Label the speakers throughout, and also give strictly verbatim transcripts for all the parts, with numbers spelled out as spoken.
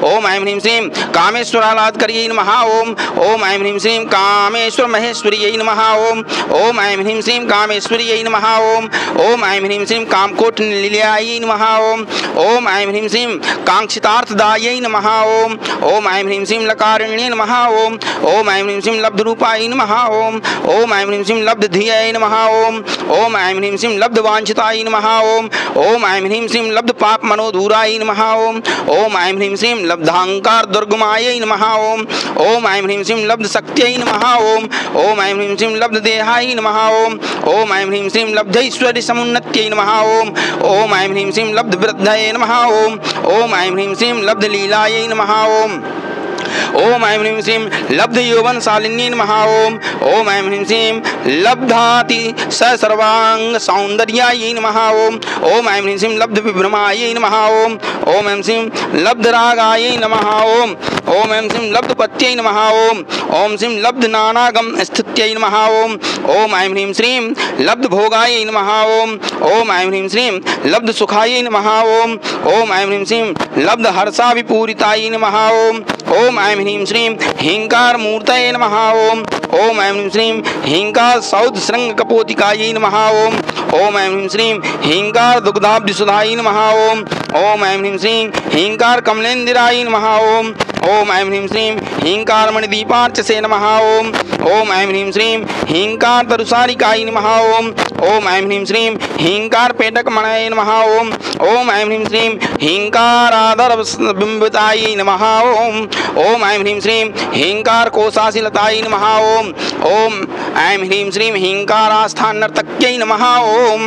Speaker 1: ओम ऐं ह्रीं श्रीं कामेश्वरालात्कर्यै नमः ओम ओम ऐं ह्रीं श्रीं कामेश्वर महेश्वर्यै नमः ओम ओम ऐं ह्रीं श्रीं कामेश्वर्यै नमः ओम ओम ऐं ह्रीं श्रीं कामकोटिनिलयायै नमः ओम ओम ऐं ह्रीं श्रीं कांक्षितार्थदायै नमः ओम ओम ऐं ह्रीं श्रीं लकारिण्यै नमः ओम ओम ऐं ह्रीं श्रीं लब्धरूपायै नमः ओम ओम ऐं ह्रीं श्रीं लब्धधियै नमः ओम ओम ऐं ह्रीं श्रीं लब्धवाञ्छितायै नमः ओम ओम ऐं ह्रीं श्रीं लब्धपापमनोदूरायै नमः ओम ओम ऐं ह्रीं श्रीं लब्धांकार दुर्गमायै नमः ओम ओम ऐं ह्रीं श्रीं लब्धशक्त्यै नमः ओम ओम ऐं ह्रीं श्रीं लब्धदेहायै नमः ओम ओम ऐं ह्रीं श्रीं लब्धैश्वर्यसमुन्नत्यै नमः ओम ओम ऐं ह्रीं श्रीं लब्धवृद्धये नमः ओम ओम ऐं ह्रीं श्रीं लब्धलीलायै नमः ओम ओम ऐं ह्रीं श्रीं लब्ध यौवनशालिन्यै नमः ओम ओम ऐं ह्रीं श्रीं लब्धाति सर्वांग सौंदर्यायै नमः ओम ओम ऐं ह्रीं श्रीं लब्ध विभ्रमायै नमः ओम ओम ऐं श्रीं लब्ध रागायै नमः ओम ओम ऐं श्रीं लब्धपत्यै नमः ओम ओम श्रीं लब्ध नानागम स्थित्यै नमः ओम ओम ऐं ह्रीं श्रीं लब्ध भोगायै नमः ओम ओम ऐं ह्रीं श्रीं लब्ध सुखायै नमः ओम ओम ऐं ह्रीं श्रीं लब्ध हर्षाभिपूरितायै नमः ओम ओम ऐं ह्रीं श्रीं ह्रींकार मूर्तये नमः ओम ओम ऐं ह्रीं श्रीं ह्रींकार सौध श्रृंग कपोतिकायै नमः ओम ओम ऐं ह्रीं श्रीं ह्रींकार दुग्धाब्धिसुधायै नमः ओम ओम ऐं ह्रीं श्रीं ह्रींकार कमलेन्द्रायै नमः ओम ओम ऐं ह्रीं श्रीं ह्रींकार मणिदीपार्चसे नमः ओम ओम ऐं ह्रीं श्रीं ह्रींकार तरुसारिकायै नमः ओम ओम ऐं ह्रीं श्रीं ह्रींकार पेटकमणये नमः ओम ओम ऐं ह्रीं श्रीं ह्रींकाराधरबिम्बितायै नमः ओम ओम ऐं ह्रीं श्रीं ह्रींकार कोशाशिलतायै नमः ओम ओम ऐं ह्रीं श्रीं ह्रींकारास्थानर्तक्यै नमः ओम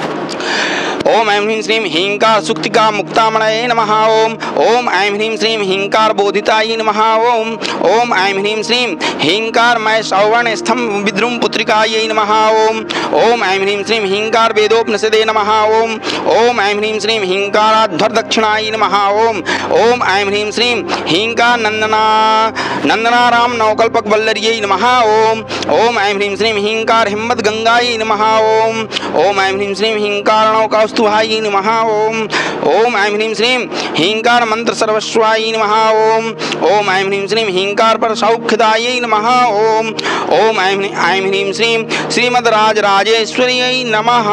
Speaker 1: ओम ऐं ह्रीं श्रीं ह्रींकार सुक्तिका मुक्तामणये नमः ओम ओम ऐं ह्रीं श्रीं ह्रींकार बोधितायै नमः ओम ओम ऐं ह्रीं श्रीं ह्रींकार मय सौवर्ण स्तंभ विद्रुम पुत्रिकायै नमः ओम ओम ऐं ह्रीं श्रीं ह्रींकार वेदोपनिषदे नमः ओम ओम ऐं ह्रीं श्रीं ह्रींकाराध्वर दक्षिणायै नमः ओम ओम ऐं ह्रीं श्रीं ह्रींकार नंदना नंदनाराम नवकल्पक वल्लर्यै नमः ओम ओम ऐं ह्रीं श्रीं ह्रींकार हिम्मत गंगायै नमः ओम ओम ऐं ह्रीं श्रीं ह्रींकार नौकास्तुहायै नमः ओम ओम ऐं ह्रीं श्रीं ह्रींकार मंत्र सर्वस्वायै नमः ओम ओम ऐं ह्रीं श्रीं ह्रींकार पर सौख्यदायै नमः ओम ओम ऐं ऐं ह्रीं श्रीं श्रीमद्राजराजेश्वर्यै नमः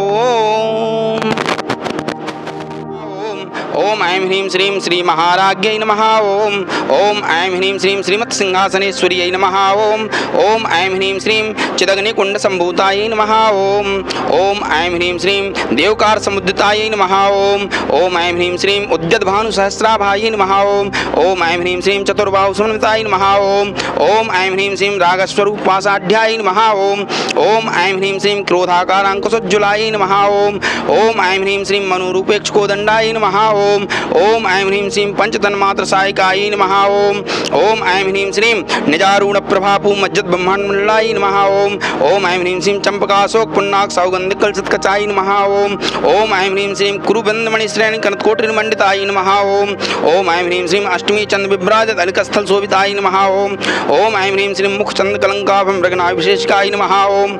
Speaker 1: ओम ओम ऐं ह्रीं श्रीं श्री महाराज्ञै नमः ओम ओम ऐं ह्रीं श्रीं श्रीमत् सिंहासनेश्वर्यै नमः ओम ओम ऐं ह्रीं श्रीं चिदग्निकुंड संभूतायै नमः ओम ओम ऐं ह्रीं श्रीं देवकार समुद्दितायै नमः ओम ओम ऐं ह्रीं श्रीं उद्यत भानु सहस्राभायै नमः ओम ओम ऐं ह्रीं श्रीं चतुर्बाहु समन्वितायै नमः ओम ओम ऐं ह्रीं श्रीं रागस्वरूप पाशाढ्यायै नमः ओम ओम ऐं ह्रीं श्रीं क्रोधाकाराङ्कुशोज्ज्वलायै नमः ओम ओम ऐं ह्रीं श्रीं मनुरूपेक्षकोदण्डायै नमः ओम ओम ऐं ह्रीं श्रीं पंचतन्मात्र सहायकायै नमः ओम ओम ऐं ह्रीं श्रीं निजारूढ़ प्रभापू मज्जत ब्रह्मांडमंडलायै नमः ओम ओम ऐं ह्रीं श्रीं चंपकाशोक पुन्नाक सौगंध कलशतकचायै नमः ओम ओम ऐं ह्रीं श्रीं कुरुबंधमणिश्रेणी कनत्कोटिर्मंडितायै नमः ओम ओम ऐं ह्रीं श्रीं अष्टमी चंद्र विभ्राजत अलिकस्थल शोभितायै नमः ओम ओम ऐं ह्रीं श्रीं मुख चंद कलंकाभं मृगनाभिषेचकायै नमः ओम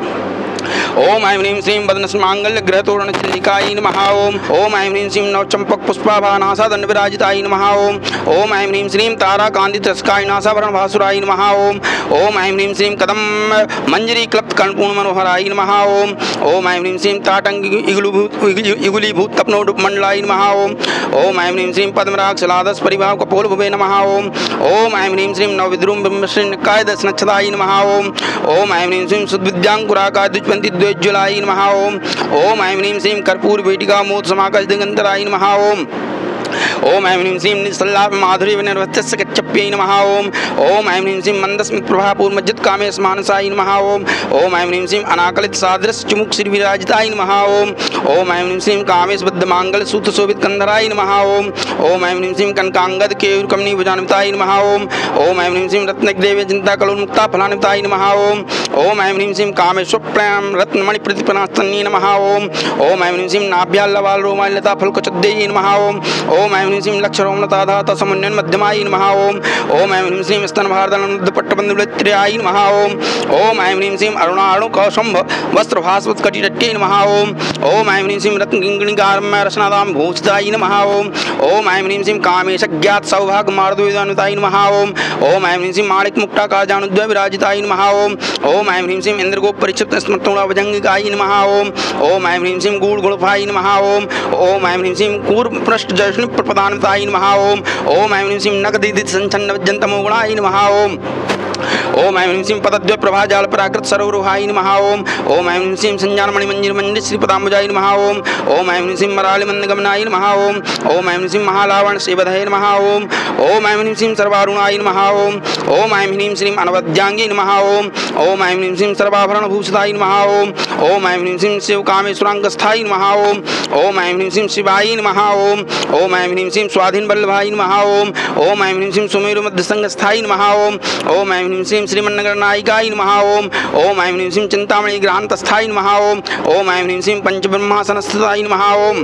Speaker 1: ओम ऐं ह्रीं श्रीं वदनस्मांगल्य ग्रहतोरण चिल्लिकायै नमः ओम ओम ऐं ह्रीं श्रीं नवचंपक पुष्पाभानासादंड विराजितायै नमः ओम ओम ऐं ह्रीं श्रीं ताराकांतितस्काय नासाभरण भासुरायै नमः ओम ओम ऐं ह्रीं श्रीं कदम मंजरी क्लप्त कर्णपूर्ण मनोहरायै नमः ओम ओम ऐं ह्रीं श्रीं ताटंग इगुलीभूत तपनोडुपमंडलायै नमः ओम ओम ऐं ह्रीं श्रीं पद्मराक्षलादस परिभाव कपोलभुवे नमः ओम ओम ऐं ह्रीं श्रीं नवविद्रुम ब्रह्मश्रीनिकाय दशनच्छदायै नमः ओम ओम ऐं ह्रीं श्रीं सुद्विद्यांकुराकाय द्विजपन्थी द्वैज्ज्वलायै नमः ओम ओम ऐं ह्रीं श्रीं कर्पूर वेटिका मोद समाकाश दिगंतरायै नमः ओम ओम ऐं ह्रीं श्रीं निस्सल्लाप माधुरी विनिर्वत्यस्य कच्छप्यै नमः ओम ओम ऐं ह्रीं श्रीं मंदस्मित प्रभापूर मज्जत कामेश मानसायै नमः ओम ओम ऐं ह्रीं श्रीं अनाकलित सादृश चुमुक श्री विराजितायै नमः ओम ओम ऐं ह्रीं श्रीं कामेश बद्ध मांगल सूत शोभित कंधरायै नमः ओम ओम ऐं ह्रीं श्रीं कनकांगद केयूर कमनी भुजान्वितायै नमः ओम ओम ऐं ह्रीं श्रीं रत्नदेवे चिंता कलोन्मुक्ता फलान्वितायै नमः ओम ओम ऐं ह्रीं श्रीं कामेश्वर प्रेम रत्नमणि प्रतिपनास्तन्यै नमः ओम ओम ऐं ह्रीं श्रीं नाभ्याल्लवाल रोमाल्यता फलकचद्देयै नमः ओम ओम ऐं ह्रीं श्रीं लक्षरोमनताधाता समन्वयन मध्यमायै नमः ओम ओम ऐं ह्रीं श्रीं स्तनभारदलनुद्धपट्टबन्धुलत्र्यायै नमः ओम ओम ऐं ह्रीं श्रीं अरुणाणु कौशंभ वस्त्रभास्वत कटिरट्यै नमः ओम ओम ऐं ह्रीं श्रीं रत्नकिङ्कणिकारम्य रसनादां भूषिताय नमः ओम ओम ऐं ह्रीं श्रीं कामेशज्ञात सौभाग्यमार्दवेदानुताय नमः ओम ओम ऐं ह्रीं श्रीं माणिक्यमुक्ताकारजानुद्वय विराजिताय नमः ओम ओम ऐं ह्रीं श्रीं इन्द्रगोपरिक्षिप्त स्मृतोणभुजङ्गिकाय नमः ओम ओम ऐं ह्रीं श्रीं गूढगुणफाय नमः ओम ओम ऐं ह्रीं श्रीं कूर्पपृष्ठजष्णिप्रदानताय नमः ओम ओम ऐं ह्रीं श्रीं नगदिदित संचन्नविद्यन्तमोगुणाय नमः ओम ओम ऐं ह्रीं श्रीं पदद्वय प्रभाजाल पराकृत सरोरुहाय नमः ओम ओम ऐं ह्रीं श्रीं संज्ञानमणिमञ्जिरमण्डित श्रीपदाम्बुजाय नमः ओम ओम ऐं ह्रीं श्रीं मरालिमन्दगमनाय नमः ओम ओम ऐं ह्रीं श्रीं महालावण सेवधये नमः ओम ओम ऐं ह्रीं श्रीं सर्वारुणाय नमः ओम ओम ऐं ह्रीं श्रीं अनवद्यांगे नमः ओम ओम ऐं ह्रीं श्रीं सर्वाभरणभूषिताय नमः ओम ओम ऐं ह्रीं श्रीं शिवकामेश्वराङ्गस्थाय नमः ओम ओम ऐं ह्रीं श्रीं शिवाय नमः ओम ओम ऐं ह्रीं श्रीं स्वाधीनवल्लभाय नमः ओम ओम ऐं ह्रीं श्रीं सुमेरुमध्यसंगस्थाय नमः ओम ओम ऐं ह्रीं श्रीं श्रीमन्नगरनायिकाय नमः ओम ओम ऐं ह्रीं श्रीं चिन्तामणिग्रहान्तस्थाय नमः ओम ओम ऐं ह्रीं श्रीं पंचब्रह्मासनस्थिताय नमः ओम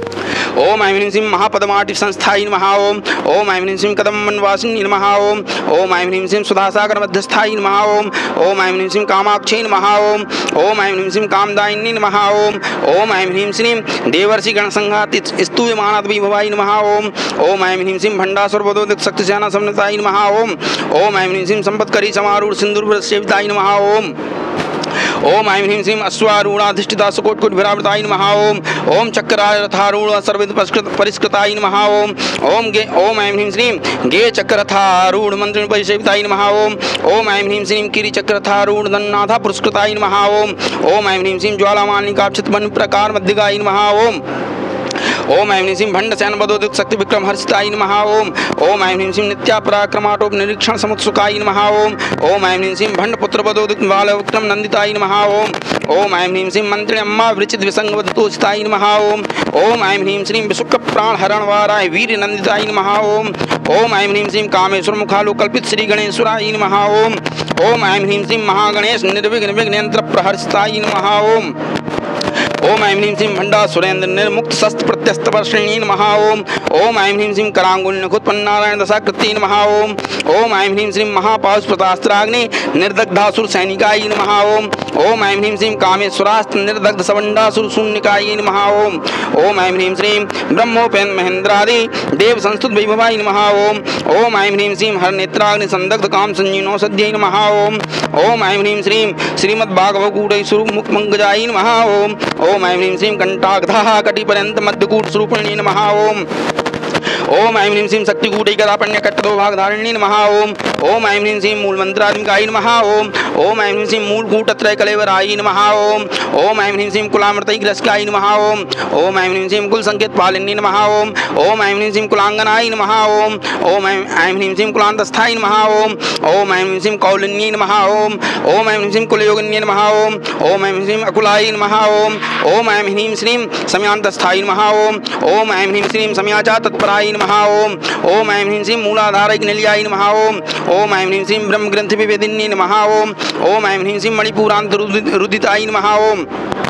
Speaker 1: ओम ऐं ह्रीं श्रीं महापदमाटि संस्थाय नमः ओम ओम ऐं ह्रीं श्रीं कदम्बवनवासिनी नमः ओम ओम ऐं ह्रीं श्रीं सुधासागर मध्यस्थाय नमः ओम ओम ऐं ह्रीं श्रीं कामाक्षै नमः ओम ओम ऐं ह्रीं श्रीं कामदायिनी नमः ओम ओम ऐं ह्रीं श्रीं देवर्षि गणसंघाति स्तूयमानात् विभवाय नमः ओम ओम ऐं ह्रीं श्रीं भण्डासुरवदोदित शक्तिसेना समन्विताय नमः ओम ओम ऐं ह्रीं श्रीं संपत्करी समारूढ़ सिंदूरसेविताय नमः ओम ओम ऐं ह्रीं श्रीं अश्वारूढ़ाधिष्ठिता सुकोटकुटभिरावृताय नमः ओम ओम चक्रारथारूढ़ सर्वविध परिष्कृताय नमः ओम ओम गे ओम ऐं ह्रीं श्रीं गे चक्ररथारूढ़ मंत्रिण परिसेविताय नमः ओम ओम ऐं ह्रीं श्रीं किरीचक्ररथारूढ़ दन्नाथा पुरस्कृताय नमः ओम ओम ऐं ह्रीं श्रीं ज्वालामालिकाक्षितमणि प्रकार मध्यगाय नमः ओम ओम ऐं ह्रीं श्रीं भण्डसेन बदोदित शक्ति विक्रम हर्षिताय नमः ओम ओम ऐं ह्रीं श्रीं नित्या पराक्रमाटोप निरीक्षण समुत्सुकाय नमः ओम ओम ऐं ह्रीं श्रीं भण्डपुत्र बदोदित बालविक्रम नंदिताय नमः ओम ओम ऐं ह्रीं श्रीं मंत्रिणी अम्मा वृचित विसंगवदतोषिताय नमः ओम ओम ऐं ह्रीं श्रीं विसुख प्राण हरणवाराय वीर नंदिताय नमः ओम ओम ऐं ह्रीं श्रीं कामेश्वर मुखालोकल्पित श्री गणेश्वराय नमः ओम ओम ऐं ह्रीं श्रीं महागणेश निर्विघ्न विघ्नयंत्र प्रहर्षिताय नमः ओम ओम ऐं ह्रीं श्रीं भंडा सुरेंद्र निर्मुक्त शस्त्र प्रत्यस्त वर्षिणी नमः ओम ओम ऐं ह्रीं श्रीं करांगुल्यखुत्पन्नारायण दशाकृति नमः ओम ओम ऐं ह्रीं श्रीं महापाशुप्रतास्त्राग्नि निर्दग्धासुर सैनिकाय नमः ओम ओम ऐं ह्रीं श्रीं कामेश्वरास्त्र निर्दग्ध सवंडासुर शून्यकाय नमः ओम ओम ऐं ह्रीं श्रीं ब्रह्मोपेन महेंद्रादि देव संस्तुत वैभवाय नमः ओम ओम ऐं ह्रीं श्रीं हरनेत्राग्नि संदग्ध काम संजीवनो सद्यै नमः ओम ओम ऐं ह्रीं श्रीं श्रीमद्भागवतगूढ़ै स्वरूप मुखमंगजाय नमः ओम ओम ऐं ह्रीं श्रीं कंटाग्धाः कटिपर्यंत मध्यकूट स्वरूपिणी नमः ओम ओम ऐं ह्रीं श्रीं शक्तिकूटैकदापण्य कट्टदो भागधारिणी नमः ओम ओम ऐं ह्रीं श्रीं मूलमंत्रात्मिकाय नमः ओम ओम ऐं ह्रीं श्रीं मूलकूटत्रय कलेवराय नमः ओम ओम ऐं ह्रीं श्रीं कुलामृतैग्रस्काय नमः ओम ओम ऐं ह्रीं श्रीं कुलसंकेत पालिनी नमः ओम ओम ऐं ह्रीं श्रीं कुलांगनाय नमः ओम ओम ऐं ह्रीं श्रीं कुलांतस्थाय नमः ओम ओम ऐं ह्रीं श्रीं कौलिन्यै नमः ओम ओम ऐं ह्रीं श्रीं कुलयोगिन्यै नमः ओम ओम ऐं ह्रीं श्रीं अकुलाय नमः ओम ओम ऐं ह्रीं श्रीं समयांतस्थाय नमः ओम ओम ऐं ह्रीं श्रीं समयाचा तत्पराय नमः ओम ओम ऐं ह्रीं श्रीं मूलाधारक निलयाय नमः ओम ओम ऐं ह्रीं श्रीं ब्रह्म ग्रंथि विवेदिन्यै नमः ओम ओम ऐं ह्रीं श्रीं मणिपुरांत रुदिताय नमः ओम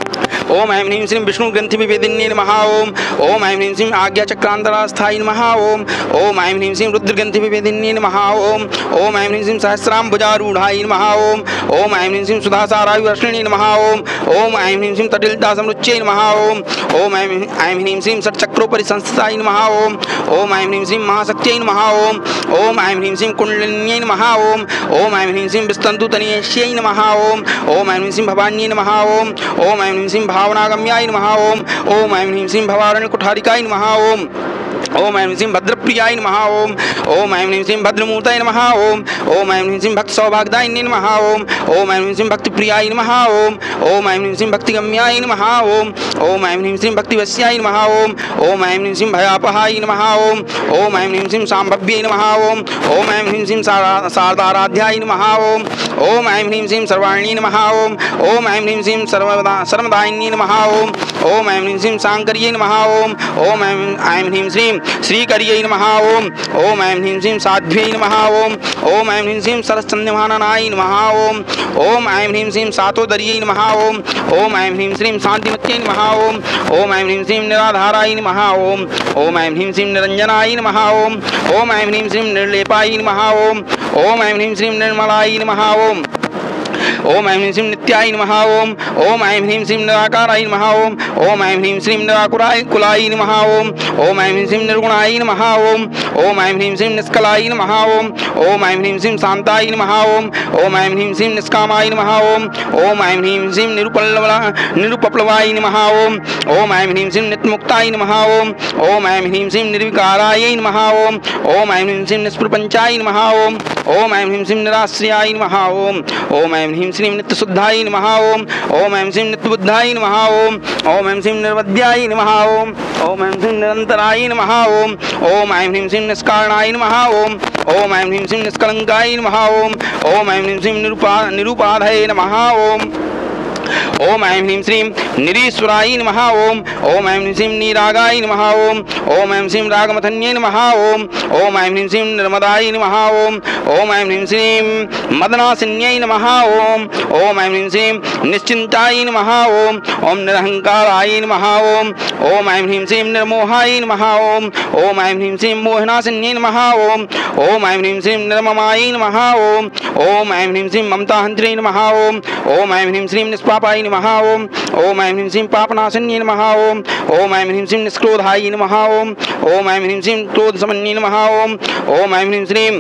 Speaker 1: ओम ऐं ह्रीं श्रीं विष्णु ग्रंथि विवेदिन्यै नमः ओम ओम ऐं ह्रीं श्रीं आज्ञा चक्रांतरास्थाय नमः ओम ओम ऐं ह्रीं श्रीं रुद्र ग्रंथि विवेदिन्यै नमः ओम ओम ऐं ह्रीं श्रीं सहस्रांबुजारूढ़ाय नमः ओम ओम ऐं ह्रीं श्रीं सुधासारायुवर्षिणी नमः ओम ओम ऐं ह्रीं श्रीं तटिलतासमृच्यै नमः ओम ओम ऐं ह्रीं श्रीं षट्चक्रोपरि संस्थिताय नमः ओम ओम ऐं ह्रीं श्रीं महाशक्त्यै नमः ओम ओम ऐं ह्रीं श्रीं कुंडलिन्यै नमः ओम ओम ऐं ह्रीं श्रीं विस्तन्तुतनयेश्यै नमः ओम ओम ऐं ह्रीं श्रीं भवान्यै नमः ओम ओम ऐं ह्रीं श्रीं भावनागम्याय नमः ओम ओम ऐं ह्रीं श्रीं भवारण्य कुठारिकाय नमः ओम ओम ऐं ह्रीं भद्रप्रियाय नमः ओम ओम ऐं ह्रीं श्रीं भद्रमूर्तये नमः ओम ओम ऐं ह्रीं श्रीं भक्त सौभाग्यदायिन्यै नमः ओम ओम ऐं ह्रीं श्रीं भक्तिप्रियाय नमः ओम ओम ऐं ह्रीं श्रीं भक्तिगम्याय नमः ओम ओम ऐं ह्रीं श्रीं भक्तिवश्याय नमः ओम ओम ऐं ह्रीं श्रीं भयापहाय नमः ओम ओम ऐं ह्रीं श्रीं शाम्भव्यै नमः ओम ओम ऐं ह्रीं श्रीं शारदाराध्याय नमः ओम ओम ऐं ह्रीं श्रीं सर्वाणि नमः ओम ओम ऐं ह्रीं श्रीं सर्वदा सर्वदायिन्यै नमः ओम ओम ऐं ह्रीं श्रीं शाङ्कर्यै नमः ओम ओम ऐं ह्रीं श्रीं श्रीकर्यै नमः ओम ओम ऐं ह्रीं श्रीं साध्व्यै नमः ओम ओम ऐं ह्रीं श्रीं सरस्चन्द्यमाननाय नमः ओम ओम ऐं ह्रीं श्रीं सातोदर्यै नमः ओम ओम ऐं ह्रीं श्रीं शान्तिमत्यै नमः ओम ओम ऐं ह्रीं श्रीं निराधाराय नमः ओम ओम ऐं ह्रीं श्रीं निरञ्जनाय नमः ओम ओम ऐं ह्रीं श्रीं निर्लेपाय नमः ओम ओम ऐं ह्रीं श्रीं निर्मलाय नमः ओम ओम ऐं ह्रीं श्रीं नित्याय नमः ओम ओम ऐं ह्रीं श्रीं निराकाराय नमः ओम ओम ऐं ह्रीं श्रीं निराकुराय कुलाय नमः ओम ओम ऐं ह्रीं श्रीं निर्गुणाय नमः ओम ओम ऐं ह्रीं श्रीं निष्कलाय नमः ओम ओम ऐं ह्रीं श्रीं शान्ताय नमः ओम ओम ऐं ह्रीं श्रीं निष्कामाय नमः ओम ओम ऐं ह्रीं श्रीं निरुपल्लवा निरुपप्लवाय नमः ओम ओम ऐं ह्रीं श्रीं नित्यमुक्ताय नमः ओम ओम ऐं ह्रीं श्रीं निर्विकाराय नमः ओम ओम ऐं ह्रीं श्रीं निष्प्रपञ्चाय नमः ओम ओम ऐं ह्रीं श्रीं निराश्रयाय नमः ओम ओम ऐं ह्रीं श्रीं नित्यशुद्धाय नमः ओम ओम ऐं श्रीं नित्यबुद्धाय नमः ओम ओम ऐं श्रीं निर्वद्याय नमः ओम ओम ऐं श्रीं निरन्तराय नमः ओम ओम ऐं ह्रीं श्रीं निष्कारणाय नमः ओम ओम ऐं ह्रीं श्रीं निष्कलङ्काय नमः ओम ओम ऐं ह्रीं श्रीं निरुपा निरुपाधये नमः ओम ओम ऐं ह्रीं श्रीं निरीश्वराय नमः ओम ओम ऐं ह्रीं श्रीं निरागाय नमः ओम ओम ऐं श्रीं रागमथन्ये नमः ओम ओम ऐं ह्रीं श्रीं नर्मदाय नमः ओम ओम ऐं ह्रीं श्रीं मदनासिन्यै नमः ओम ओम ऐं ह्रीं श्रीं निश्चिन्ताय नमः ओम ओम निरहङ्काराय नमः ओम ओम ऐं ह्रीं श्रीं निर्मोहाय नमः ओम ओम ऐं ह्रीं श्रीं मोहनासिन्यै नमः ओम ओम ऐं ह्रीं श्रीं निर्ममाय नमः ओम ओम ऐं ह्रीं श्रीं ममताहन्त्रे नमः ओम ओम ऐं ह्रीं श्रीं निष्पापाय नमः ओम ओम ऐं ह्रीं श्रीं पापनाशन्ये नमः ओम ओम ऐं ह्रीं श्रीं निष्क्रोधाय नमः ओम ओम ऐं ह्रीं श्रीं क्रोधशमन्ये नमः ओम ओम ऐं ह्रीं श्रीं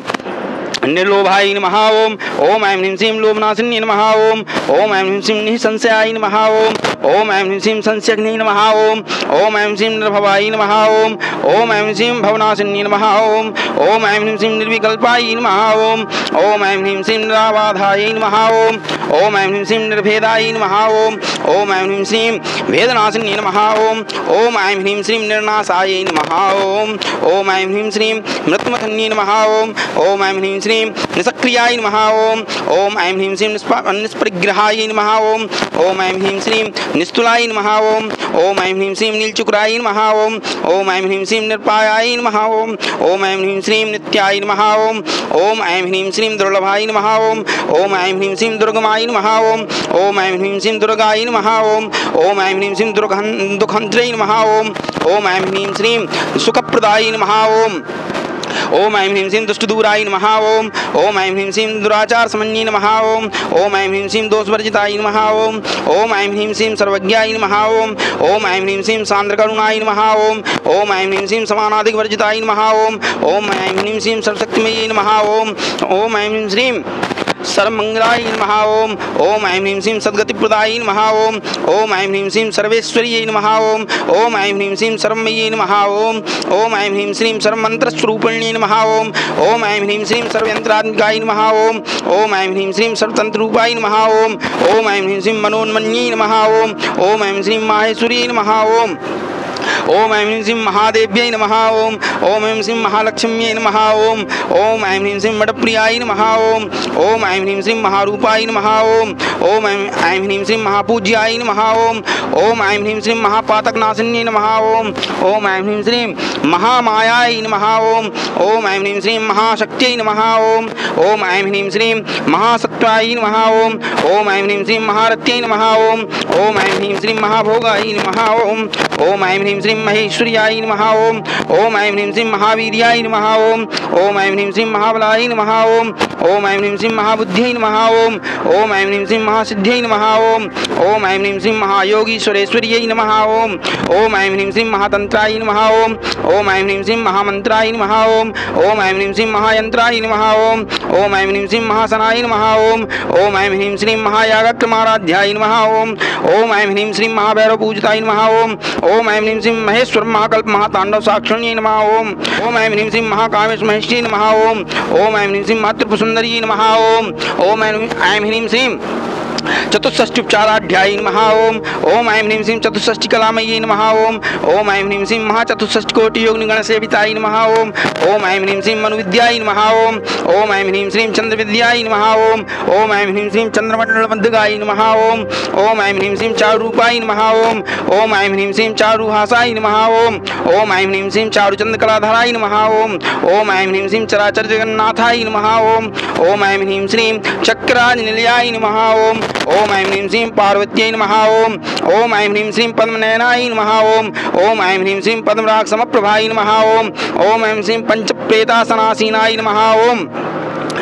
Speaker 1: निर्लोभाय नमः ओम ओम ऐं ह्रीं श्रीं लोभनाशिन्ये नमः ओम ओम ऐं ह्रीं श्रीं निःसंशयाय नमः ओम ओम ऐं ह्रीं श्रीं संशयग्ने नमः ओम ओम ऐं श्रीं निर्भवाय नमः ओम ओम ऐं श्रीं भवनाशिन्ये नमः ओम ओम ऐं ह्रीं श्रीं निर्विकल्पाय नमः ओम ओम ऐं ह्रीं श्रीं निराबाधाय नमः ओम ओम ऐं ह्रीं श्रीं निर्भेदाय नमः ओम ओम ऐं ह्रीं श्रीं भेदनाशिन्ये नमः ओम ओम ऐं ह्रीं श्रीं निर्नाशाय नमः ओम ओम ऐं ह्रीं श्रीं मृत्युमथन्ये नमः ओम ओम ऐं ह्रीं श्रीं निष्क्रियाय नमः ओम ओम ऐं ह्रीं श्रीं निष्परिग्रहाय नमः ओम ओम ऐं ह्रीं श्रीं निस्तुलाय नमः ओम ओम ऐं ह्रीं श्रीं नीलचुक्राय नमः ओम ओम ऐं ह्रीं श्रीं निर्पायाय नमः ओम ओम ऐं ह्रीं श्रीं नित्याय नमः ओम ओम ऐं ह्रीं श्रीं दुर्लभाय नमः ओम ओम ऐं ह्रीं श्रीं दुर्गमाय नमः ओम ओम ऐं ह्रीं श्रीं दुर्गाय नमः ओम ओम ऐं ह्रीं श्रीं दुर्गहं दुःखहन्त्रे नमः ओम ओम ऐं ह्रीं श्रीं सुखप्रदाय नमः ओम ओम ऐं ह्रीं श्रीं दुष्टदूराय नमः ओम ओम ऐं ह्रीं श्रीं दुराचारशमन्ये नमः ओम ओम ऐं ह्रीं श्रीं दोषवर्जिताय नमः ओम ओम ऐं ह्रीं श्रीं सर्वज्ञाय नमः ओम ओम ऐं ह्रीं श्रीं सान्द्रकरुणाय नमः ओम ओम ऐं ह्रीं श्रीं समानाधिकवर्जिताय नमः ओम ओम ऐं ह्रीं श्रीं सर्वशक्तिमये नमः ओम ओम ऐं ह्रीं श्रीं सर्वमंगलाय नमः ओम ओम ऐं ह्रीं श्रीं सद्गतिप्रदाय नमः ओम ओम ऐं ह्रीं श्रीं सर्वेश्वर्यै नमः ओम ओम ऐं ह्रीं श्रीं सर्वमय्यै नमः ओम ओम ऐं ह्रीं श्रीं सर्वमन्त्रस्वरूपिण्यै नमः ओम ओम ऐं ह्रीं श्रीं सर्वयन्त्रात्मिकाय नमः ओम ओम ऐं ह्रीं श्रीं सर्वतन्त्ररूपाय नमः ओम ओम ऐं ह्रीं श्रीं मनोन्मन्यै नमः ओम ओम ऐं श्रीं माहेश्वर्यै नमः ओम ओम ऐं ह्रीं श्रीं महादेव्यै नमः ओम ओम ऐं श्रीं महालक्ष्म्यै नमः ओम ओम ऐं ह्रीं श्रीं मठप्रियाय नमः ओम ओम ऐं ह्रीं श्रीं महारूपाय नमः ओम ओम ऐं ह्रीं श्रीं महापूज्याय नमः ओम ओम ऐं ह्रीं श्रीं महापातकनाशिन्यै नमः ओम ओम ऐं ह्रीं श्रीं महामायाय नमः ओम ओम ऐं ह्रीं श्रीं महाशक्त्यै नमः ओम ओम ऐं ह्रीं श्रीं महासत्त्वाय नमः ओम ओम ऐं ह्रीं श्रीं महारत्यै नमः ओम ओम ऐं ह्रीं श्रीं महाभोगाय नमः ओम ओम ऐं ह्रीं श्रीं महेश्वर्याय नमः ओम ओम ऐं ह्रीं श्रीं महावीर्याय नमः ओम ओम ऐं ह्रीं श्रीं महाबलाय नमः ओम ओम ऐं ह्रीं श्रीं महाबुद्ध्यै नमः ओम ओम ऐं ह्रीं श्रीं महासिद्ध्यै नमः ओम ओम ऐं ह्रीं श्रीं महायोगीश्वरेश्वर्यै नमः ओम ओम ऐं ह्रीं श्रीं महातन्त्राय नमः ओम ओम ऐं ह्रीं श्रीं महामन्त्राय नमः ओम ओम ऐं ह्रीं श्रीं महायन्त्राय नमः ओम ओम ऐं ह्रीं श्रीं महासनाय नमः ओम ओम ऐं ह्रीं श्रीं महायागक्रमाराध्याय नमः ओम ओम ऐं ह्रीं श्रीं महाभैरवपूजिताय नमः ओम ओम ऐं ह्रीं श्रीं महेश्वर महाकल्प महातांडव साक्षिण्यै नमः ओम ओम ऐं ह्रीं श्रीं महाकामेश महेश्यै नमः ओम ओम ऐं ह्रीं श्रीं मातृपुसुन्दर्यै नमः ओम ओम ऐं ह्रीं श्रीं चतुष्षष्टुपचाराध्यायी नमः ओम ओम ऐं ह्रीं श्रीं चतुष्षष्टिकलामयी नमः ओम ओम ऐं ह्रीं श्रीं महाचतुष्षष्टिकोटियोगनिगणसेविताय नमः ओम ओम ऐं ह्रीं श्रीं मनुविद्याय नमः ओम ओम ऐं ह्रीं श्रीं चंद्रविद्याय नमः ओम ओम ऐं ह्रीं श्रीं चंद्रमण्डलमध्यगाय नमः ओम ओम ऐं ह्रीं श्रीं चारुरूपाय नमः ओम ओम ऐं ह्रीं श्रीं चारुहासाय नमः ओम ओम ऐं ह्रीं श्रीं चारुचन्द्रकलाधराय नमः ओम ओम ऐं ह्रीं श्रीं चराचर जगन्नाथाय नमः ओम ओम ऐं ह्रीं श्रीं चक्राजनिलयाय नमः ओम ओम ऐं ह्रीं श्रीं पार्वत्यै नमः ओम ओम ऐं ह्रीं श्रीं पद्मनयनाय नमः ओम ओम ऐं ह्रीं श्रीं पद्मरागसमप्रभाय नमः ओम ओम ऐं श्रीं पंचप्रेतासनासीनाय नमः ओम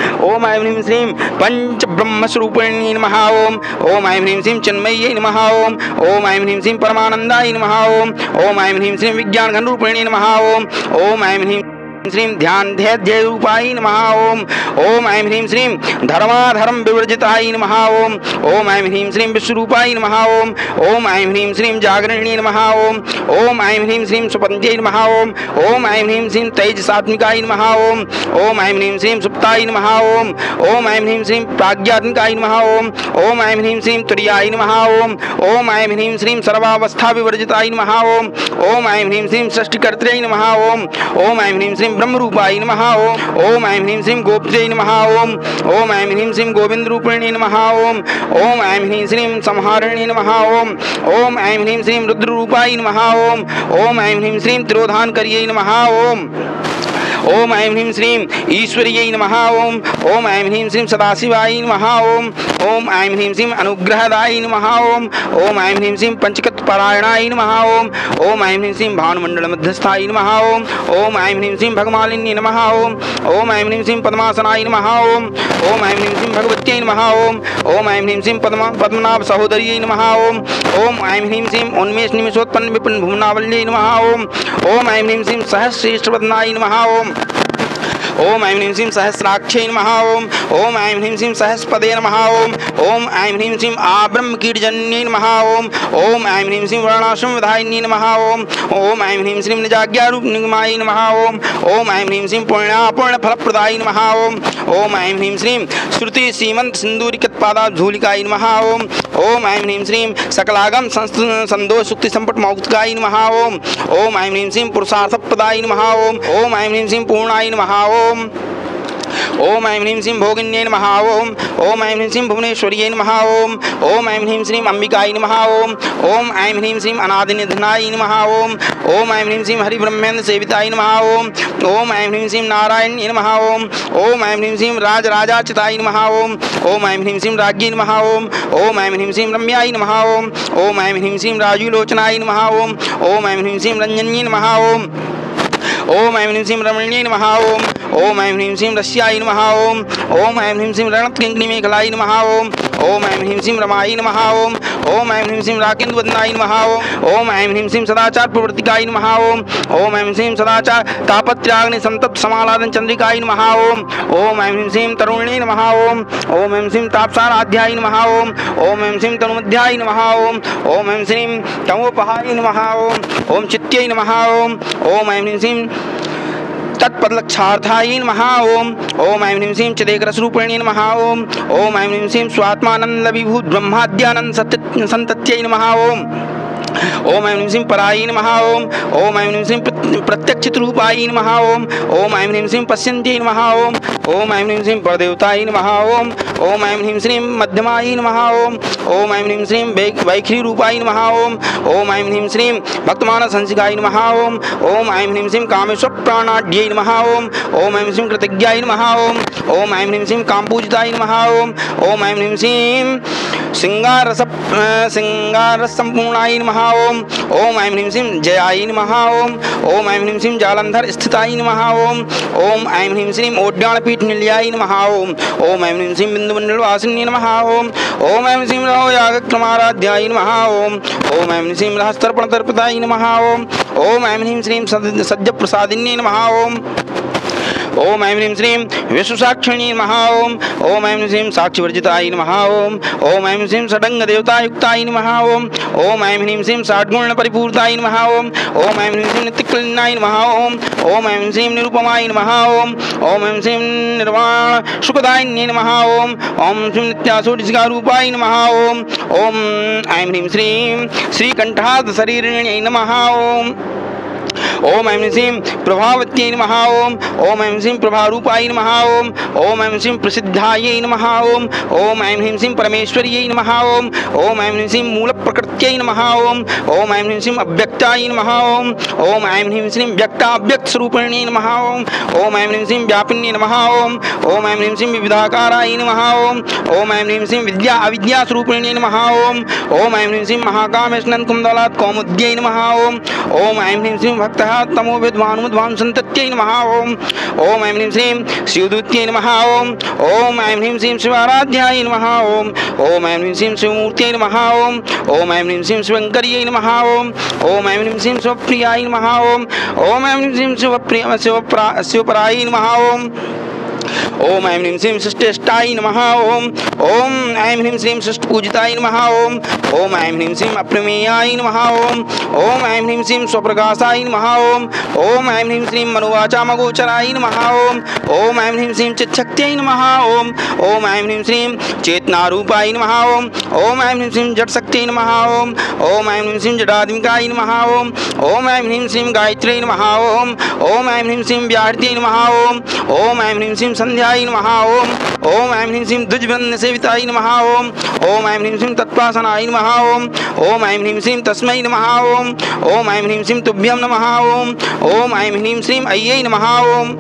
Speaker 1: ओम ऐं ह्रीं श्रीं पंच ब्रह्मस्वरूपिणी नमः ओम ओम ऐं ह्रीं श्रीं चिन्मय्यै नमः ओम ओम ऐं ह्रीं श्रीं परमानंदाय नमः ओम ओम ऐं ह्रीं श्रीं विज्ञान घन रूपिणी नमः ओम ओम ऐं ह्रीं श्रीं ध्यान ध्येय रूपाय नमः ओम ओम ऐं ह्रीं श्रीं धर्माधर्म विवर्जिताय नमः ओम ओम ऐं ह्रीं श्रीं विश्वरूपाय नमः ओम ओम ऐं ह्रीं श्रीं जागरणी नमः ओम ओम ऐं ह्रीं श्रीं सुपन्त्यै नमः ओम ओम ऐं ह्रीं श्रीं तेजसात्मिकाय नमः ओम ओम ऐं ह्रीं श्रीं सुप्ताय नमः ओम ओम ऐं ह्रीं श्रीं प्राज्ञात्मिकाय नमः ओम ओम ऐं ह्रीं श्रीं तुर्याय नमः ओम ओम ऐं ह्रीं श्रीं सर्वावस्था विवर्जिताय नमः ओम ओम ऐं ह्रीं श्रीं सृष्टिकर्त्रै नमः ओम ओम ऐं ह्रीं श्रीं ब्रह्मरूपाय नमः ओम ओम ऐं ह्रीं श्रीं गोप्त्यै नमः ओम ओम ऐं ह्रीं श्रीं गोविन्दरूपिणी नमः ओम ओम ऐं ह्रीं श्रीं संहारिणी नमः ओम ओम ऐं ह्रीं श्रीं रुद्ररूपाय नमः ओम ओम ऐं ह्रीं श्रीं तिरोधानकर्यै नमः ओम ओम ऐं ह्रीं श्रीं ईश्वर्यै नमः ओम ओम ऐं ह्रीं श्रीं सदाशिवाय नमः ओम ओम ऐं ह्रीं श्रीं अनुग्रहदाय नमः ओम ओम ऐं ह्रीं श्रीं पंचकत्परायणाय नमः ओम ओम ऐं ह्रीं श्रीं भानुमंडल मध्यस्थाय नमः ओम ओम ऐं ह्रीं श्रीं भगमालिन्यै नमः ओम ओम ऐं ह्रीं श्रीं पद्मासनाय नमः ओम ओम ऐं ह्रीं श्रीं भगवत्यै नमः ओम ओम ऐं ह्रीं श्रीं पद्मा पद्मनाभ सहोदर्यै नमः ओम ओम ऐं ह्रीं श्रीं उन्मेष निमिषोत्पन्न विपिन भुवनावल्यै नमः ओम ओम ऐं ह्रीं श्रीं सहस्रेष्ठवदनाय नमः ओम ओम ऐं ह्रीं श्रीं सहस्राक्षै नमः ओम ओम ऐं ह्रीं श्रीं सहस्रपदे नमः ओम ओम ऐं ह्रीं श्रीं आब्रह्मकीटजन्यै नमः ओम ओम ऐं ह्रीं श्रीं वर्णाश्रमविधायिन्यै नमः ओम ओम ऐं ह्रीं श्रीं निजाज्ञारूपनिगमाय नमः ओम ओम ऐं ह्रीं श्रीं पुण्यापूर्णफलप्रदाय नमः ओम ओम ऐं ह्रीं श्रीं श्रुति सीमंत सिन्दूरिकत्पादाब्धूलिकाय नमः ओम ओम ऐं ह्रीं श्रीं सकलागम संदोष सुक्ति संपट मौक्तिकाय नमः ओम ओम ऐं ह्रीं श्रीं पुरुषार्थप्रदाय नमः ओम ओम ऐं ह्रीं श्रीं पूर्णाय नमः ओम ओम ऐं ह्रीं श्रीं भोगिन्यै नमः ओम ओम ऐं ह्रीं श्रीं भुवनेश्वर्यै नमः ओम ओम ऐं ह्रीं श्रीं अंबिकाय नमः ओम ओम ऐं ह्रीं श्रीं अनादिनिधनाय नमः ओम ओम ऐं ह्रीं श्रीं हरिब्रह्मेन्द्र सेविताय नमः ओम ओम ऐं ह्रीं श्रीं नारायण्यै नमः ओम ओम ऐं ह्रीं श्रीं राजराजाच्युताय नमः ओम ओम ऐं ह्रीं श्रीं राज्ञै नमः ओम ओम ऐं ह्रीं श्रीं रम्याय नमः ओम ओम ऐं ह्रीं श्रीं राजूलोचनाय नमः ओम ओम ऐं ह्रीं श्रीं रञ्जन्यै नमः ओम ओम ऐं ह्रीं श्रीं रमण्यै नमः ओम ओम ऐं ह्रीं श्रीं रस्याय नमः ओम ओम ऐं ह्रीं श्रीं रणत्किङ्किणीमेखलाय नमः ओम ओम ऐं ह्रीं श्रीं रमाय नमः ओम ओम ऐं ह्रीं श्रीं राकेन्दुवदनाय नमः ओम ओम ऐं ह्रीं श्रीं सदाचार प्रवर्तिकाय नमः ओम ओम ऐं श्रीं सदाचार तापत्याग्नि संतप्त समालादन चंद्रिकाय नमः ओम ओम ऐं ह्रीं श्रीं तरुण्यै नमः ओम ओम ऐं श्रीं तापसाराध्याय नमः ओम ओम ऐं श्रीं तनुमध्याय नमः ओम ओम ऐं श्रीं तमोपहाय नमः ओम ओम चित्त्यै नमः ओम ओम ऐं ह्रीं श्रीं तत्पदलक्षार्थाय नमः ओम ओम ऐं ह्रीं श्रीं चिदेकरसरूपिण्यै नमः ओम ओम ऐं ह्रीं श्रीं स्वात्मानन्दविभूत ब्रह्माद्यानन्द सत्य संतत्यै नमः ओम ओम ऐं ह्रीं श्रीं पराय नमः ओम ओम ऐं ह्रीं श्रीं प्रत्यक्षितरूपाय नमः ओम ओम ऐं ह्रीं श्रीं पश्यन्त्यै नमः ओम ओम ऐं ह्रीं श्रीं परदेवताय नमः ओम ओम ऐं ह्रीं श्रीं मध्यमाय नमः ओम ओम ऐं ह्रीं श्रीं वैखरीरूपाय नमः ओम ओम ऐं ह्रीं श्रीं भक्तमानसंसिकाय नमः ओम ओम ऐं ह्रीं श्रीं कामेश्वरप्राणाढ्यै नमः ओम ओम ऐं श्रीं कृतज्ञाय नमः ओम ओम ऐं ह्रीं श्रीं कामपूजिताय नमः ओम ओम ऐं ह्रीं श्रीं सिंगारस सिंगारसम्पूर्णाय नमः ओम ओम ऐं ह्रीं श्रीं जयाय नमः ओम ओम ऐं ह्रीं श्रीं जालंधर स्थिताय नमः ओम ओम ऐं ह्रीं श्रीं ओड्डाणपीठ निलयाय नमः ओम ओम ऐं ह्रीं श्रीं बिन्दुमण्डलवासिन्यै नमः ओम ओम ऐं श्रीं राहुयागक्रमाराध्याय नमः ओम ओम ऐं श्रीं रहस्तर्पणतर्पिताय नमः ओम ओम ऐं ह्रीं श्रीं सद्यप्रसादिन्यै नमः ओम ओम ऐं ह्रीं श्रीं विश्वसाक्षिण्यै नमः ओम ओम ऐं श्रीं साक्षिवर्जिताय नमः ओम ओम ऐं श्रीं षडङ्गदेवतायुक्ताय नमः ओम ओम ऐं ह्रीं श्रीं षड्गुणपरिपूर्ताय नमः ओम ओम ऐं ह्रीं श्रीं नित्यक्लीनाय नमः ओम ओम ऐं श्रीं निरुपमाय नमः ओम ओम ऐं श्रीं निर्वाण सुखदायिन्यै नमः ओम ओम श्रीं नित्यासूर्यरूपाय नमः ओम ओम ऐं ह्रीं श्रीं श्रीकण्ठादशरीरिण्यै नमः ओम ओम ऐं श्रीं प्रभावत्यै नमः ओम ओम ऐं श्रीं प्रभारूपाय नमः ओम ओम ऐं श्रीं प्रसिद्धायै नमः ओम ओम ऐं ह्रीं श्रीं परमेश्वर्यै नमः ओम ओम ऐं ह्रीं श्रीं मूलप्रकृत्यै नमः ओम ओम ऐं ह्रीं श्रीं अव्यक्ताय नमः ओम ओम ऐं ह्रीं श्रीं व्यक्ताव्यक्तस्वरूपिण्यै नमः ओम ओम ऐं ह्रीं श्रीं व्यापिन्यै नमः ओम ओम ऐं ह्रीं श्रीं विविधाकाराय नमः ओम ओम ऐं ह्रीं श्रीं विद्या अविद्यास्वरूपिण्यै नमः ओम ओम ऐं ह्रीं श्रीं महाकामेशनन्दकुन्दलात् कौमुद्यै नमः ओम ओम ऐं ह्रीं श्रीं भक्त विद्युतः तमो विद्वानुद्वां सन्तत्यै नमः ओम ओम ऐं ह्रीं श्रीं शिवदूत्यै नमः ओम ओम ऐं ह्रीं श्रीं शिवाराध्यायै नमः ओम ओम ऐं ह्रीं श्रीं शिवमूर्त्यै नमः ओम ओम ऐं ह्रीं श्रीं शिवङ्कर्यै नमः ओम ओम ऐं ह्रीं श्रीं शिवप्रियायै नमः ओम ओम ऐं ह्रीं श्रीं शिवप्रिय शिवप्रा शिवपरायै नमः ओम ओम ऐं ह्रीं श्रीं षष्ठेष्टाय नमः ओम ओम ऐं ह्रीं श्रीं षष्ठपूजिताय नमः ओम ओम ऐं ह्रीं श्रीं अप्रमेयाय नमः ओम ओम ऐं ह्रीं श्रीं स्वप्रकाशाय नमः ओम ओम ऐं ह्रीं श्रीं मनुवाचामगोचराय नमः ओम ओम ऐं ह्रीं श्रीं चित्शक्त्यै नमः ओम ओम ऐं ह्रीं श्रीं चेतनारूपाय नमः ओम ओम ऐं ह्रीं श्रीं जडशक्त्यै नमः ओम ओम ऐं ह्रीं श्रीं जडात्मिकाय नमः ओम ओम ऐं ह्रीं श्रीं गायत्र्यै नमः ओम ओम ऐं ह्रीं श्रीं व्याहृत्यै नमः ओम ओम ऐं ह्रीं श्रीं संध्याय नमः ओम ओम ऐं ह्रीं श्रीं द्विजवन्दनसेविताय नमः ओम ओम ऐं ह्रीं श्रीं तत्पासनाय नमः ओम ओम ऐं ह्रीं श्रीं तस्मै नमः ओम ओम ऐं ह्रीं श्रीं तुभ्यं नमः ओम ओम ऐं ह्रीं श्रीं अय्यै नमः ओम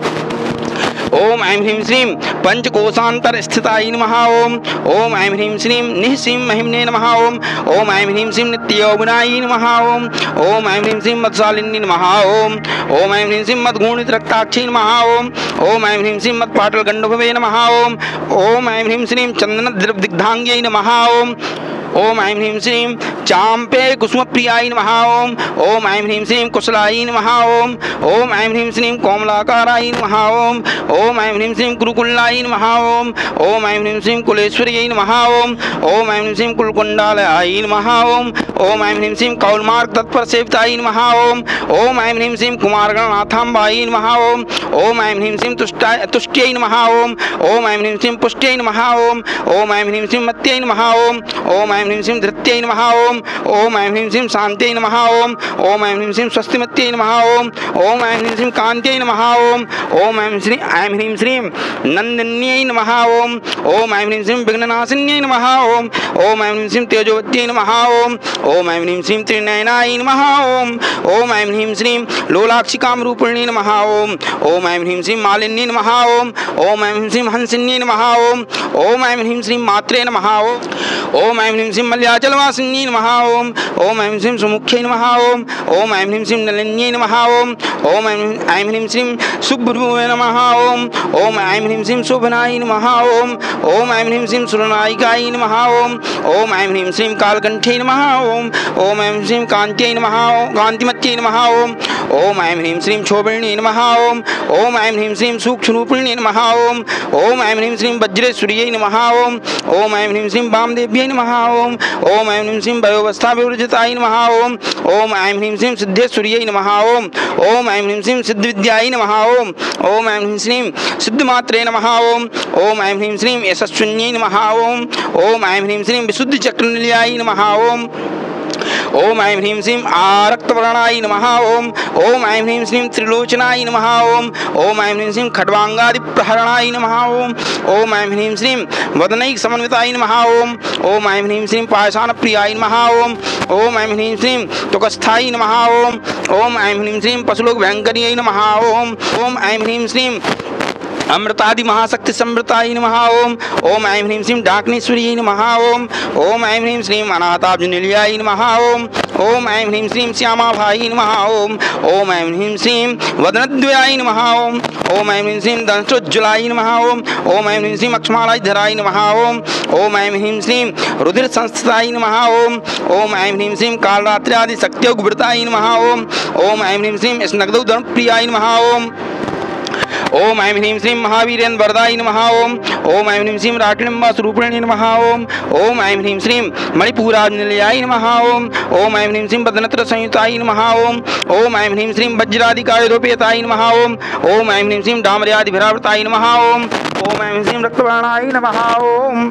Speaker 1: ओम ऐं ह्रीं श्रीं पंचकोशान्तरस्थिताय नमः ओम ओम ऐं ह्रीं श्रीं निःसीं महिम्ने नमः ओम ओम ऐं ह्रीं श्रीं नित्ययौवनाय नमः ओम ओम ऐं ह्रीं श्रीं मत्सालिन्यै नमः ओम ओम ऐं ह्रीं श्रीं मद्गुणितरक्ताक्षै नमः ओम ओम ऐं ह्रीं श्रीं मत्पाटलगण्डभवे नमः ओम ओम ऐं ह्रीं श्रीं चन्दनद्रवदिग्धाङ्ग्यै नमः ओम ओम ऐं ह्रीं श्रीं चाम्पे कुसुमप्रियाय नमः ओम ओम ऐं ह्रीं श्रीं कुशलाय नमः ओम ओम ऐं ह्रीं श्रीं कोमलाकाराय नमः ओम ओम ऐं ह्रीं श्रीं कुरुकुल्लाय नमः ओम ओम ऐं ह्रीं श्रीं कुलेश्वर्यै नमः ओम ओम ऐं ह्रीं श्रीं कुलकुण्डालयाय नमः ओम ओम ऐं ह्रीं श्रीं कौलमार्गतत्परसेविताय नमः ओम ओम ऐं ह्रीं श्रीं कुमारगणनाथाम्बायै नमः ओम ओम ऐं ह्रीं श्रीं तुष्टाय तुष्ट्यै नमः ओम ओम ऐं ह्रीं श्रीं पुष्ट्यै नमः ओम ओम ऐं ह्रीं श्रीं मत्यै नमः ओम ओम ऐं ह्रीं श्रीं धृत्यै नमः ओम ओम ऐं ह्रीं श्रीं शान्त्यै नमः ओम ओम ऐं ह्रीं श्रीं स्वस्तिमत्यै नमः ओम ओम ऐं ह्रीं श्रीं कान्त्यै नमः ओम ओम ऐं श्रीं ऐं ह्रीं श्रीं नन्दिन्यै नमः ओम ओम ऐं ह्रीं श्रीं विघ्ननाशिन्यै नमः ओम ओम ऐं ह्रीं श्रीं तेजोवत्यै नमः ओम ओम ऐं ह्रीं श्रीं त्रिनयनाय नमः ओम ओम ऐं ह्रीं श्रीं लोलाक्षिकामरूपिण्यै नमः ओम ओम ऐं ह्रीं श्रीं मालिन्यै नमः ओम ओम ऐं ह्रीं श्रीं हंसिन्यै नमः ओम ओम ऐं ह्रीं श्रीं मात्रे नमः ओम ओम ऐं ह्रीं श्रीं मल्याचलवासिन्यै नमः ओम ओम ऐं श्रीं सुमुख्यै नमः ओम ओम ऐं ह्रीं श्रीं नलिन्यै नमः ओम ओम ऐं ह्रीं श्रीं सुभ्रुवे नमः ओम ओम ऐं ह्रीं श्रीं शोभनाय नमः ओम ओम ऐं ह्रीं श्रीं सुरनायिकाय नमः ओम ओम ऐं ह्रीं श्रीं कालकण्ठ्यै नमः ओम ओम ऐं श्रीं कान्त्यै नमः कान्तिमत्यै नमः ओम ओम ऐं ह्रीं श्रीं शोभिन्यै नमः ओम ओम ऐं ह्रीं श्रीं सूक्ष्मरूपिण्यै नमः ओम ओम ऐं ह्रीं श्रीं वज्रेश्वर्यै नमः ओम ओम ऐं ह्रीं श्रीं वामदेव्यै नमः ओम ओम ऐं ह्रीं श्रीं वयोवस्थाभिवृजिताय नमः ओम ओम ऐं ह्रीं श्रीं सिद्धेश्वर्यै नमः ओम ओम ऐं ह्रीं श्रीं सिद्धविद्यायै नमः ओम ओम ऐं ह्रीं श्रीं सिद्धमात्रे नमः ओम ओम ऐं ह्रीं श्रीं यशस्विन्यै नमः ओम ओम ऐं ह्रीं श्रीं विशुद्धिचक्रनिलयाय नमः ओम ओम ऐं ह्रीं श्रीं आरक्तवर्णाय नमः ओम ओम ऐं ह्रीं श्रीं त्रिलोचनाय नमः ओम ओम ऐं ह्रीं श्रीं खड्वाङ्गादिप्रहरणाय नमः ओम ओम ऐं ह्रीं श्रीं वदनैकसमन्विताय नमः ओम ओम ऐं ह्रीं श्रीं पाषाणप्रियाय नमः ओम ओम ऐं ह्रीं श्रीं तुकस्थाय नमः ओम ओम ऐं ह्रीं श्रीं पशुलोकभयङ्कर्यै नमः ओम ओम ऐं ह्रीं श्रीं अमृतादि महाशक्ति समृताय नमः ओम ओम ऐं ह्रीं श्रीं डाकिनीश्वर्यै नमः ओम ओम ऐं ह्रीं श्रीं अनाथाब्जनिलयाय नमः ओम ओम ऐं ह्रीं श्रीं श्यामाभायै नमः ओम ओम ऐं ह्रीं श्रीं वदनद्वयाय नमः ओम ओम ऐं ह्रीं श्रीं दंशोज्ज्वलाय नमः ओम ओम ऐं ह्रीं श्रीं अक्षमालाधराय नमः ओम ओम ऐं ह्रीं श्रीं रुधिरसंस्थिताय नमः ओम ओम ऐं ह्रीं श्रीं कालरात्र्यादि शक्त्योग्भृताय नमः ओम ओम ऐं ह्रीं श्रीं स्नग्धौधर्मप्रियाय नमः ओम ओम ऐं ह्रीं श्रीं महावीरेन्द्रवरदाय नमः ओम ओम ऐं ह्रीं श्रीं राटिलिम्बास्वरूपिण्यै नमः ओम ओम ऐं ह्रीं श्रीं मणिपूराब्जनिलयाय नमः ओम ओम ऐं ह्रीं श्रीं वदनत्रसंयुताय नमः ओम ओम ऐं ह्रीं श्रीं वज्रादिकायुधोपेताय नमः ओम ओम ऐं ह्रीं श्रीं डामर्यादिभिरावृताय नमः ओम ओम ऐं श्रीं रक्तवर्णाय नमः ओम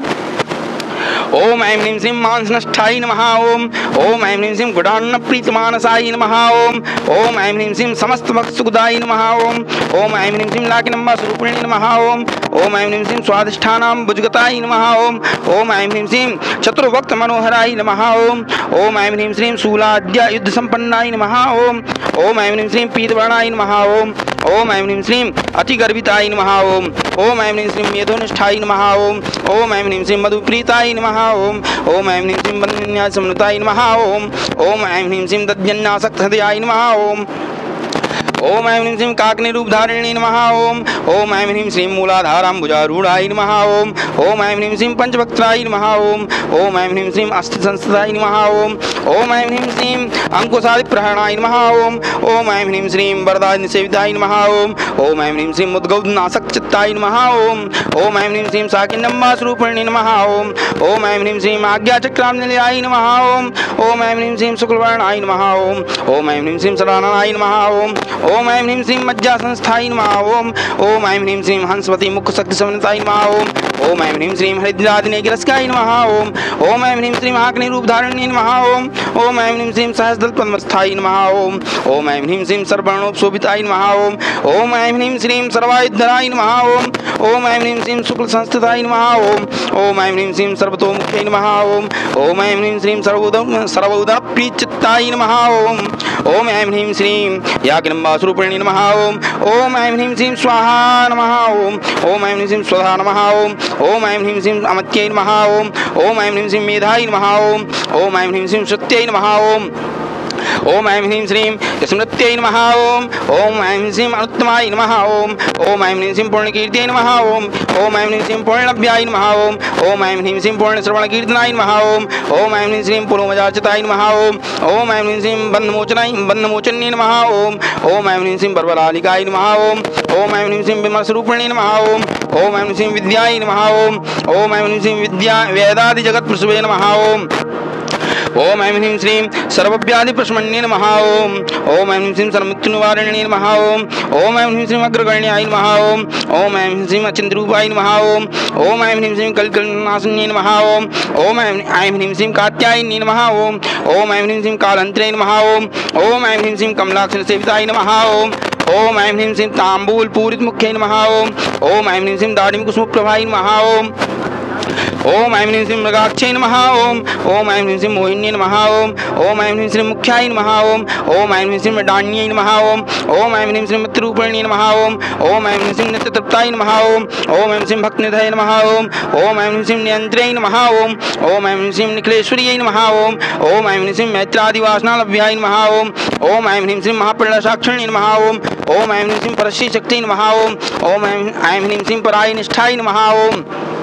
Speaker 1: ओम ऐं ह्रीं श्रीं मांसनष्ठाय नमः ओम ओम ऐं ह्रीं श्रीं गुडान्नप्रीतमानसाय नमः ओम ओम ऐं ह्रीं श्रीं समस्तभक्तसुखदाय नमः ओम ओम ऐं ह्रीं श्रीं लाकिनम्बास्वरूपिण्यै नमः ओम ओम ऐं ह्रीं श्रीं स्वादिष्ठानां भुजगताय नमः ओम ओम ऐं ह्रीं श्रीं चतुर्भक्तमनोहराय नमः ओम ओम ऐं ह्रीं श्रीं शूलाद्य युद्धसम्पन्नाय नमः ओम ओम ऐं ह्रीं श्रीं पीतवर्णाय नमः ओम ओम ऐं ह्रीं श्रीं अतिगर्विताय नमः ओम ओम ऐं ह्रीं श्रीं मेधोनिष्ठाय नमः ओम ओम ऐं ह्रीं श्रीं मधुप्रीताय नमः ओम ओम ऐं ह्रीं श्रीं वन्दन्यासमनुताय नमः ओम ओम ऐं ह्रीं श्रीं दध्यन्नासक्तहृदयाय नमः ओम ओम ऐं ह्रीं श्रीं काकनिरूपधारिणी नमः ओम ओम ऐं ह्रीं श्रीं मूलाधाराम्बुजारूढाय नमः ओम ओम ऐं ह्रीं श्रीं पंचवक्त्राय नमः ओम ओम ऐं ह्रीं श्रीं अस्थिसंस्थिताय नमः ओम ओम ऐं ह्रीं श्रीं अंकुशादिप्रहरणाय नमः ओम ओम ऐं ह्रीं श्रीं वरदानिसेविताय नमः ओम ओम ऐं ह्रीं श्रीं उद्गौतनासकचित्ताय नमः ओम ओम ऐं ह्रीं श्रीं साकिन्नम्बास्वरूपिणी नमः ओम ओम ऐं ह्रीं श्रीं आज्ञाचक्राम्निलयाय नमः ओम ओम ऐं ह्रीं श्रीं शुक्लवर्णाय नमः ओम ओम ऐं ह्रीं श्रीं सदाननाय नमः ओम ओम ऐं ह्रीं श्रीं मज्जासंस्थाय नमः ओम ओम ऐं ह्रीं श्रीं हंसवती मुखशक्तिसमन्विताय नमः ओम ओम ऐं ह्रीं श्रीं हरिद्रादिनेगिरस्काय नमः ओम ओम ऐं ह्रीं श्रीं महाग्निरूपधारिण्यै नमः ओम ओम ऐं ह्रीं श्रीं सहस्रदलपद्मस्थाय नमः ओम ओम ऐं ह्रीं श्रीं सर्ववर्णोपशोभिताय नमः ओम ओम ऐं ह्रीं श्रीं सर्वायुधराय नमः ओम ओम ऐं ह्रीं श्रीं शुक्लसंस्थिताय नमः ओम ओम ऐं ह्रीं श्रीं सर्वतोमुख्यै नमः ओम ओम ऐं ह्रीं श्रीं सर्वोद सर्वोदप्रीचित्ताय नमः ओम ओम ऐं ह्रीं श्रीं याज्ञनिम्बास्वरूपिणी नमः ओम ओम ऐं ह्रीं श्रीं स्वाहा नमः ओम ओम ऐं ह्रीं श्रीं स्वधा नमः ओम ओम ऐं ह्रीं श्रीं अमत्यै नमः ओम ओम ऐं ह्रीं श्रीं मेधाय नमः ओम ओम ऐं ह्रीं श्रीं श्रुत्यै नमः ओम ओम ऐं ह्रीं श्रीं स्मृत्यै नमः ओम ओम ऐं ह्रीं श्रीं अनुत्तमाय नमः ओम ओम ऐं ह्रीं श्रीं पूर्णकीर्त्यै नमः ओम ओम ऐं ह्रीं श्रीं पूर्णलभ्याय नमः ओम ओम ऐं ह्रीं श्रीं पूर्णश्रवणकीर्तनाय नमः ओम ओम ऐं ह्रीं श्रीं पुरोमजाचिताय नमः ओम ओम ऐं ह्रीं श्रीं बन्धमोचनाय बन्धमोचन्यै नमः ओम ओम ऐं ह्रीं श्रीं बर्बलालिकाय नमः ओम ओम ऐं ह्रीं श्रीं विमलस्वरूपिणी नमः ओम ओम ऐं ह्रीं श्रीं विद्याय नमः ओम ओम ऐं ह्रीं श्रीं विद्या वेदादिजगत्प्रसूवे नमः ओम ओम ऐं ह्रीं श्रीं सर्वव्याधिप्रशमन्ये नमः ओम ओम ऐं ह्रीं श्रीं सर्वमृत्युनिवारिण्ये नमः ओम ओम ऐं ह्रीं श्रीं अग्रगण्याय नमः ओम ओम ऐं ह्रीं श्रीं अचिन्त्यरूपाय नमः ओम ओम ऐं ह्रीं श्रीं कलिकलनाशिन्ये नमः ओम ओम ऐं ह्रीं श्रीं कात्यायन्ये नमः ओम ओम ऐं ह्रीं श्रीं कालहन्त्रे नमः ओम ओम ऐं ह्रीं श्रीं कमलाक्षरसेविताय नमः ओम ओम ऐं ह्रीं श्रीं ताम्बूलपूरितमुख्यै नमः ओम ओम ऐं ह्रीं श्रीं दाडिमकुसुमप्रभाय नमः ओम ओम ऐं ह्रीं श्रीं मृगाक्षै नमः ओम ओम ऐं ह्रीं श्रीं मोहिन्यै नमः ओम ओम ऐं ह्रीं श्रीं मुख्याय नमः ओम ओम ऐं ह्रीं श्रीं मृडान्यै नमः ओम ओम ऐं ह्रीं श्रीं मित्ररूपिण्यै नमः ओम ओम ऐं ह्रीं श्रीं नित्यतृप्ताय नमः ओम ओम ऐं श्रीं भक्तनिधये नमः ओम ओम ऐं ह्रीं श्रीं नियन्त्र्यै नमः ओम ओम ऐं ह्रीं श्रीं निखिलेश्वर्यै नमः ओम ओम ऐं ह्रीं श्रीं मैत्रादिवासनालभ्याय नमः ओम ओम ऐं ह्रीं श्रीं महाप्रणसाक्षिण्यै नमः ओम ओम ऐं ह्रीं श्रीं परश्रीशक्त्यै नमः ओम ओम ऐं ह्रीं श्रीं परायनिष्ठाय नमः ओम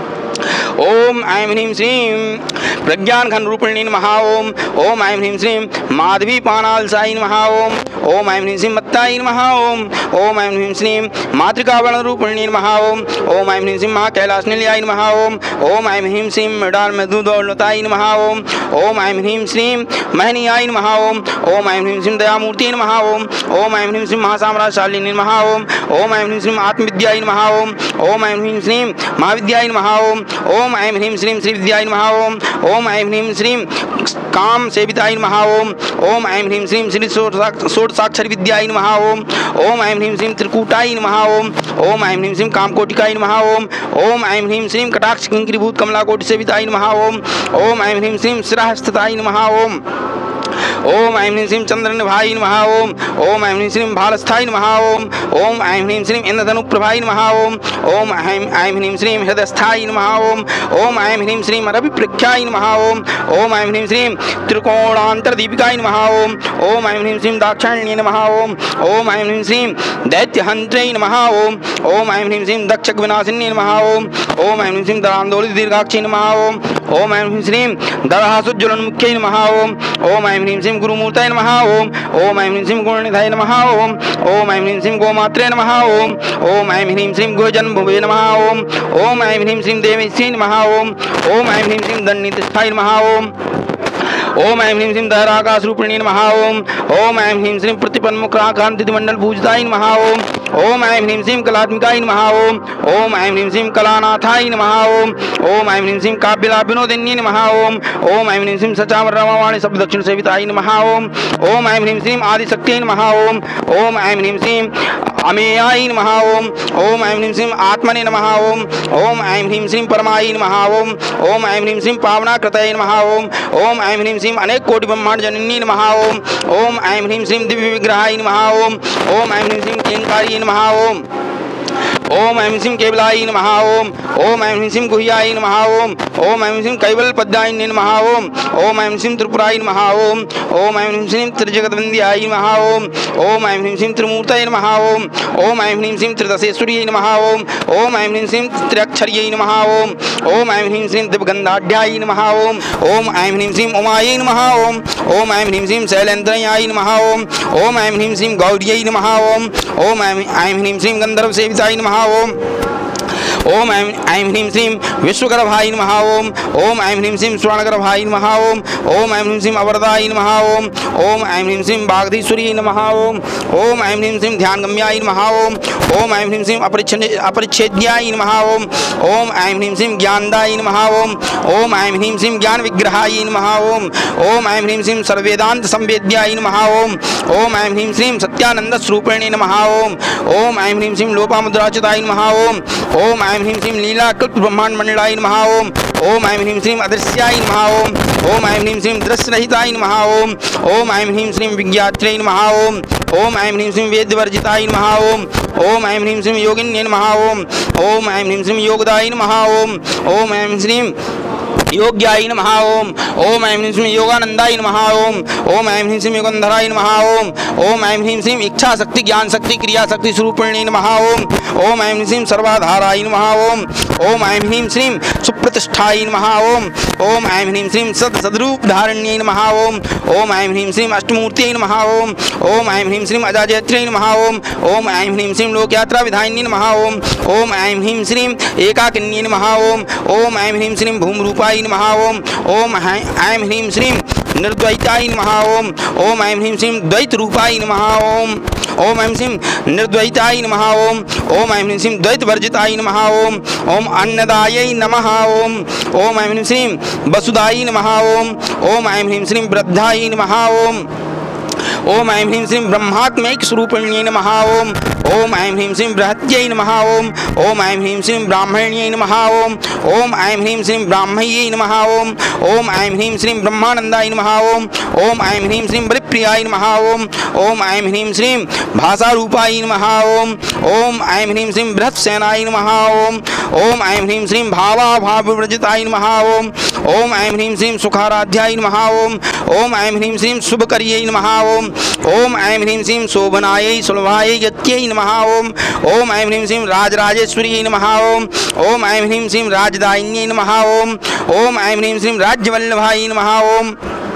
Speaker 1: ओम ऐं ह्रीं श्रीं प्रज्ञानघनरूपिणी नमः ओम ओम ऐं ह्रीं श्रीं माधवीपानालसाय नमः ओम ओम ऐं ह्रीं श्रीं मत्ताय नमः ओम ओम ऐं ह्रीं श्रीं मातृकावर्णरूपिणी नमः ओम ओम ऐं ह्रीं श्रीं महाकैलासनिलयाय नमः ओम ओम ऐं ह्रीं श्रीं मृडालमधुदौलताय नमः ओम ओम ऐं ह्रीं श्रीं महनीयाय नमः ओम ओम ऐं ह्रीं श्रीं दयामूर्तये नमः ओम ओम ऐं ह्रीं श्रीं महासाम्राज्यशालिनी नमः ओम ओम ऐं ह्रीं श्रीं आत्मविद्याय नमः ओम ओम ऐं ह्रीं श्रीं महाविद्याय नमः ओम ओम ऐं ह्रीं श्रीं श्रीविद्याय नमः ओम ओम ऐं ह्रीं श्रीं काम सेविताय नमः ओम ओम ऐं ह्रीं श्रीं श्री षोडशाक्षरी विद्याय नमः ओम ओम ऐं ह्रीं श्रीं त्रिकूटाय नमः ओम ओम ऐं ह्रीं श्रीं कामकोटिकाय नमः ओम ओम ऐं ह्रीं श्रीं कटाक्ष किंकरीभूत कमलाकोटि सेविताय नमः ओम ओम ऐं ह्रीं श्रीं शिरःस्थिताय नमः ओम ओम ऐं ह्रीं श्रीं चंद्रनिभाय नमः ओम ओम ऐं ह्रीं श्रीं भालस्थाय नमः ओम ओम ऐं ह्रीं श्रीं इंद्रधनुप्रभाय नमः ओम ओम ऐं ऐं ह्रीं श्रीं हृदयस्थाय नमः ओम ओम ऐं ह्रीं श्रीं रविप्रख्याय नमः ओम ओम ऐं ह्रीं श्रीं त्रिकोणान्तरदीपिकाय नमः ओम ओम ऐं ह्रीं श्रीं दाक्षायण्ये नमः ओम ओम ऐं ह्रीं श्रीं दैत्यहन्त्र्यै नमः ओम ओम ऐं ह्रीं श्रीं दक्षकविनाशिन्ये नमः ओम ओम ऐं ह्रीं श्रीं दरान्दोलितदीर्घाक्षै नमः ओम ओम ऐं ह्रीं श्रीं दरहासोज्ज्वलन्मुख्यै नमः ओम ओम ऐं ह्रीं श्रीं गुरुमूर्तये नमः ओम ओम ऐं ह्रीं श्रीं गुणनिधये नमः ओम ओम ऐं ह्रीं श्रीं गोमात्रे नमः ओम ओम ऐं ह्रीं श्रीं गुहजन्मभुवे नमः ओम ओम ऐं ह्रीं श्रीं देवेश्यै नमः ओम ओम ऐं ह्रीं श्रीं दण्डनीतिष्ठाय नमः ओम ओम ऐं ह्रीं श्रीं दहराकाशरूपिणी नमः ओम ओम ऐं ह्रीं श्रीं प्रतिपन्मुखराकान्तिमण्डलपूजिताय नमः ओम ओम ऐं ह्रीं श्रीं कलात्मिकाय नमः ओम ओम ऐं ह्रीं श्रीं कलानाथाय नमः ओम ओम ऐं ह्रीं श्रीं काव्यलाभिनोदिन्ये नमः ओम ओम ऐं ह्रीं श्रीं सचामररमावाणि शब्ददक्षिणसेविताय नमः ओम ओम ऐं ह्रीं श्रीं आदिशक्त्यै नमः ओम ओम ऐं ह्रीं श्रीं अमेयाय नमः ओम ओम ऐं ह्रीं श्रीं आत्मने नमः ओम ओम ऐं ह्रीं श्रीं परमाय नमः ओम ओम ऐं ह्रीं श्रीं पावनाकृतये नमः ओम ओम ऐं ह्रीं श्रीं अनेक कोटि ब्रह्मांड जननी नमः ओम ओम ऐं ह्रीं श्रीं दिव्य विग्रहाय नमः ओम ओम ऐं ह्रीं श्रीं केंकार्यै नमः ओम ओम ऐं ह्रीं केवलाय नमः ओम ओम ऐं ह्रीं गुह्याय नमः ओम ओम ऐं ह्रीं कैवल्यपद्याय नमः ओम ओम ऐं ह्रीं त्रिपुराय नमः ओम ओम ऐं ह्रीं त्रिजगद्वन्द्याय नमः ओम ओम ऐं ह्रीं त्रिमूर्तये नमः ओम ओम ऐं ह्रीं त्रिदशेश्वर्यै नमः ओम ओम ऐं ह्रीं त्र्यक्षर्यै नमः ओम ओम ऐं ह्रीं दिव्यगन्धाढ्याय नमः ओम ओम ऐं ह्रीं उमायै नमः ओम ओम ऐं ह्रीं शैलेन्द्रयाय नमः ओम ओम ऐं ह्रीं गौर्यै नमः ओम ओम ऐं ह्रीं गन्धर्वसेविताय नमः ओम ओम ऐं ऐं ह्रीं श्रीं विश्वगर्भाय नमः ओम ओम ऐं ह्रीं श्रीं स्वर्णगर्भाय नमः ओम ओम ऐं ह्रीं श्रीं अवरदाय नमः ओम ओम ऐं ह्रीं श्रीं वागधीश्वर्यै नमः ओम ओम ऐं ह्रीं श्रीं ध्यानगम्याय नमः ओम ओम ऐं ह्रीं श्रीं अपरिच्छेद अपरिच्छेद्याय नमः ओम ओम ऐं ह्रीं श्रीं ज्ञानदाय नमः ओम ओम ऐं ह्रीं श्रीं ज्ञानविग्रहाय नमः ओम ओम ऐं ह्रीं श्रीं सर्ववेदांत संवेद्याय नमः ओम ओम ऐं ह्रीं श्रीं सत्यानंदस्वरूपिणे नमः ओम ओम ऐं ह्रीं श्रीं लोपामुद्राच्युताय नमः ओम ओम ऐं ह्रीं श्रीं लीलाकृत ब्रह्मांड मंडलाय नमः ओम ओम ऐं ह्रीं श्रीं अदृश्याय नमः ओम ओम ऐं ह्रीं श्रीं दृश्यरहिताय नमः ओम ओम ऐं ह्रीं श्रीं विज्ञात्रे नमः ओम ओम ऐं ह्रीं श्रीं वेदवर्जिताय नमः ओम ओम ऐं ह्रीं श्रीं योगिन्ये नमः ओम ओम ऐं ह्रीं श्रीं योगदाय नमः ओम ओम ऐं श्रीं योग्याय नमः ओम ओम ऐं ह्रीं श्रीं योगानंदाय नमः ओम ओम ऐं ह्रीं श्रीं योगंधराय नमः ओम ओम ऐं ह्रीं श्रीं इच्छा शक्ति ज्ञान शक्ति क्रिया शक्ति स्वरूपिणे नमः ओम ओम ऐं ह्रीं श्रीं सर्वाधाराय नमः ओम ओम ऐं ह्रीं श्रीं सुप्रतिष्ठाय नमः ओम ओम ऐं ह्रीं श्रीं सद सद्रूप धारण्यै नमः ओम ओम ऐं ह्रीं श्रीं अष्टमूर्त्यै नमः ओम ओम ऐं ह्रीं श्रीं अजाजयत्र्यै नमः ओम ओम ऐं ह्रीं श्रीं लोकयात्रा विधायिन्यै नमः ओम ओम ऐं ह्रीं श्रीं एकाकिन्यै नमः ओम ओम ऐं ह्रीं श्रीं भूमरूपाय नमः ओम ओम ऐं ह्रीं श्रीं निर्द्वैताय नमः ओम ओम ऐं ह्रीं श्रीं द्वैत रूपाय नमः ओम ओम ऐं श्रीं निर्द्वैताय नमः ओम ओम ऐं ह्रीं श्रीं द्वैत वर्जिताय नमः ओम ओम अन्नदायै नमः ओम ओम ऐं ह्रीं श्रीं वसुदाय नमः ओम ओम ऐं ह्रीं श्रीं वृद्धाय नमः ओम ओम ऐं ह्रीं श्रीं ब्रह्मात्मैक स्वरूपिण्यै नमः ओम ओम ऐं ह्रीं श्रीं बृहत्यै नमः ओम ओम ऐं ह्रीं श्रीं ब्राह्मण्यै नमः ओम ओम ऐं ह्रीं श्रीं ब्राह्मयै नमः ओम ओम ऐं ह्रीं श्रीं ब्रह्मानंदाय नमः ओम ओम ऐं ह्रीं श्रीं बलिप्रियाय नमः ओम ओम ऐं ह्रीं श्रीं भाषारूपाय नमः ओम ओम ऐं ह्रीं श्रीं बृहत्सेनाय नमः ओम ओम ऐं ह्रीं श्रीं भावाभावविवर्जिताय नमः ओम ओम ऐं ह्रीं श्रीं सुखाराध्याय नमः ओम ओम ऐं ह्रीं श्रीं शुभकर्यै नमः ओम ओम ऐं ह्रीं श्रीं शोभनायै सुलभायै यत्यै नमः ओम ओम ऐं ह्रीं श्रीं राजराजेश्वर्यै नमः ओम ओम ऐं ह्रीं श्रीं राजदायिन्यै नमः ओम ओम ऐं ह्रीं श्रीं राज्यवल्लभाय नमः ओम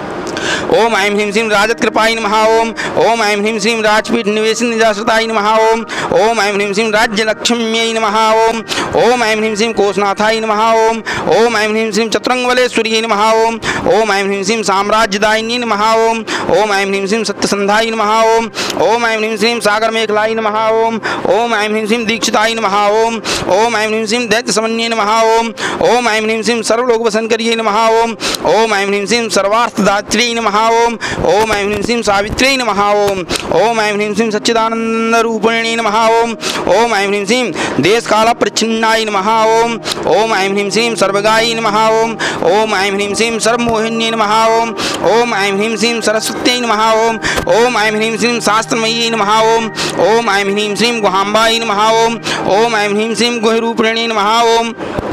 Speaker 1: ओम ऐं ह्रीं श्रीं राजत्कृपाय नमः ओम ओम ऐं ह्रीं श्रीं राजपीठ निवेश निजाश्रिताय नमः ओम ओम ऐं ह्रीं श्रीं राज्यलक्ष्म्यै नमः ओम ओम ऐं ह्रीं श्रीं कोशनाथाय नमः ओम ओम ऐं ह्रीं श्रीं चतुरंगबलेश्वर्यै नमः ओम ओम ऐं ह्रीं श्रीं साम्राज्यदायिन्यै नमः ओम ओम ऐं ह्रीं श्रीं सत्यसंधाय नमः ओम ओम ऐं ह्रीं श्रीं सागरमेखलाय नमः ओम ओम ऐं ह्रीं श्रीं दीक्षिताय नमः ओम ओम ऐं ह्रीं श्रीं दैत्यसमन्ये नमः ओम ओम ऐं ह्रीं श्रीं सर्वलोकवसनकर्यै नमः ओम ओम ऐं ह्रीं श्रीं सर्वार्थदात्र्यै नमः ओम ओम ऐं ह्रीं श्रीं सावित्र्यै नमः ओम ओम ऐं ह्रीं श्रीं सच्चिदानन्दरूपिण्यै नमः ओम ओम ऐं ह्रीं श्रीं देशकालप्रच्छिन्नाय नमः ओम ओम ऐं ह्रीं श्रीं सर्वगायै नमः ओम ओम ऐं ह्रीं श्रीं सर्वमोहिन्यै नमः ओम ओम ऐं ह्रीं श्रीं सरस्वत्यै नमः ओम ओम ऐं ह्रीं श्रीं शास्त्रमय्यै नमः ओम ओम ऐं ह्रीं श्रीं गुहाम्बायै नमः ओम ओम ऐं ह्रीं श्रीं गुह्यरूपिण्यै नमः ओम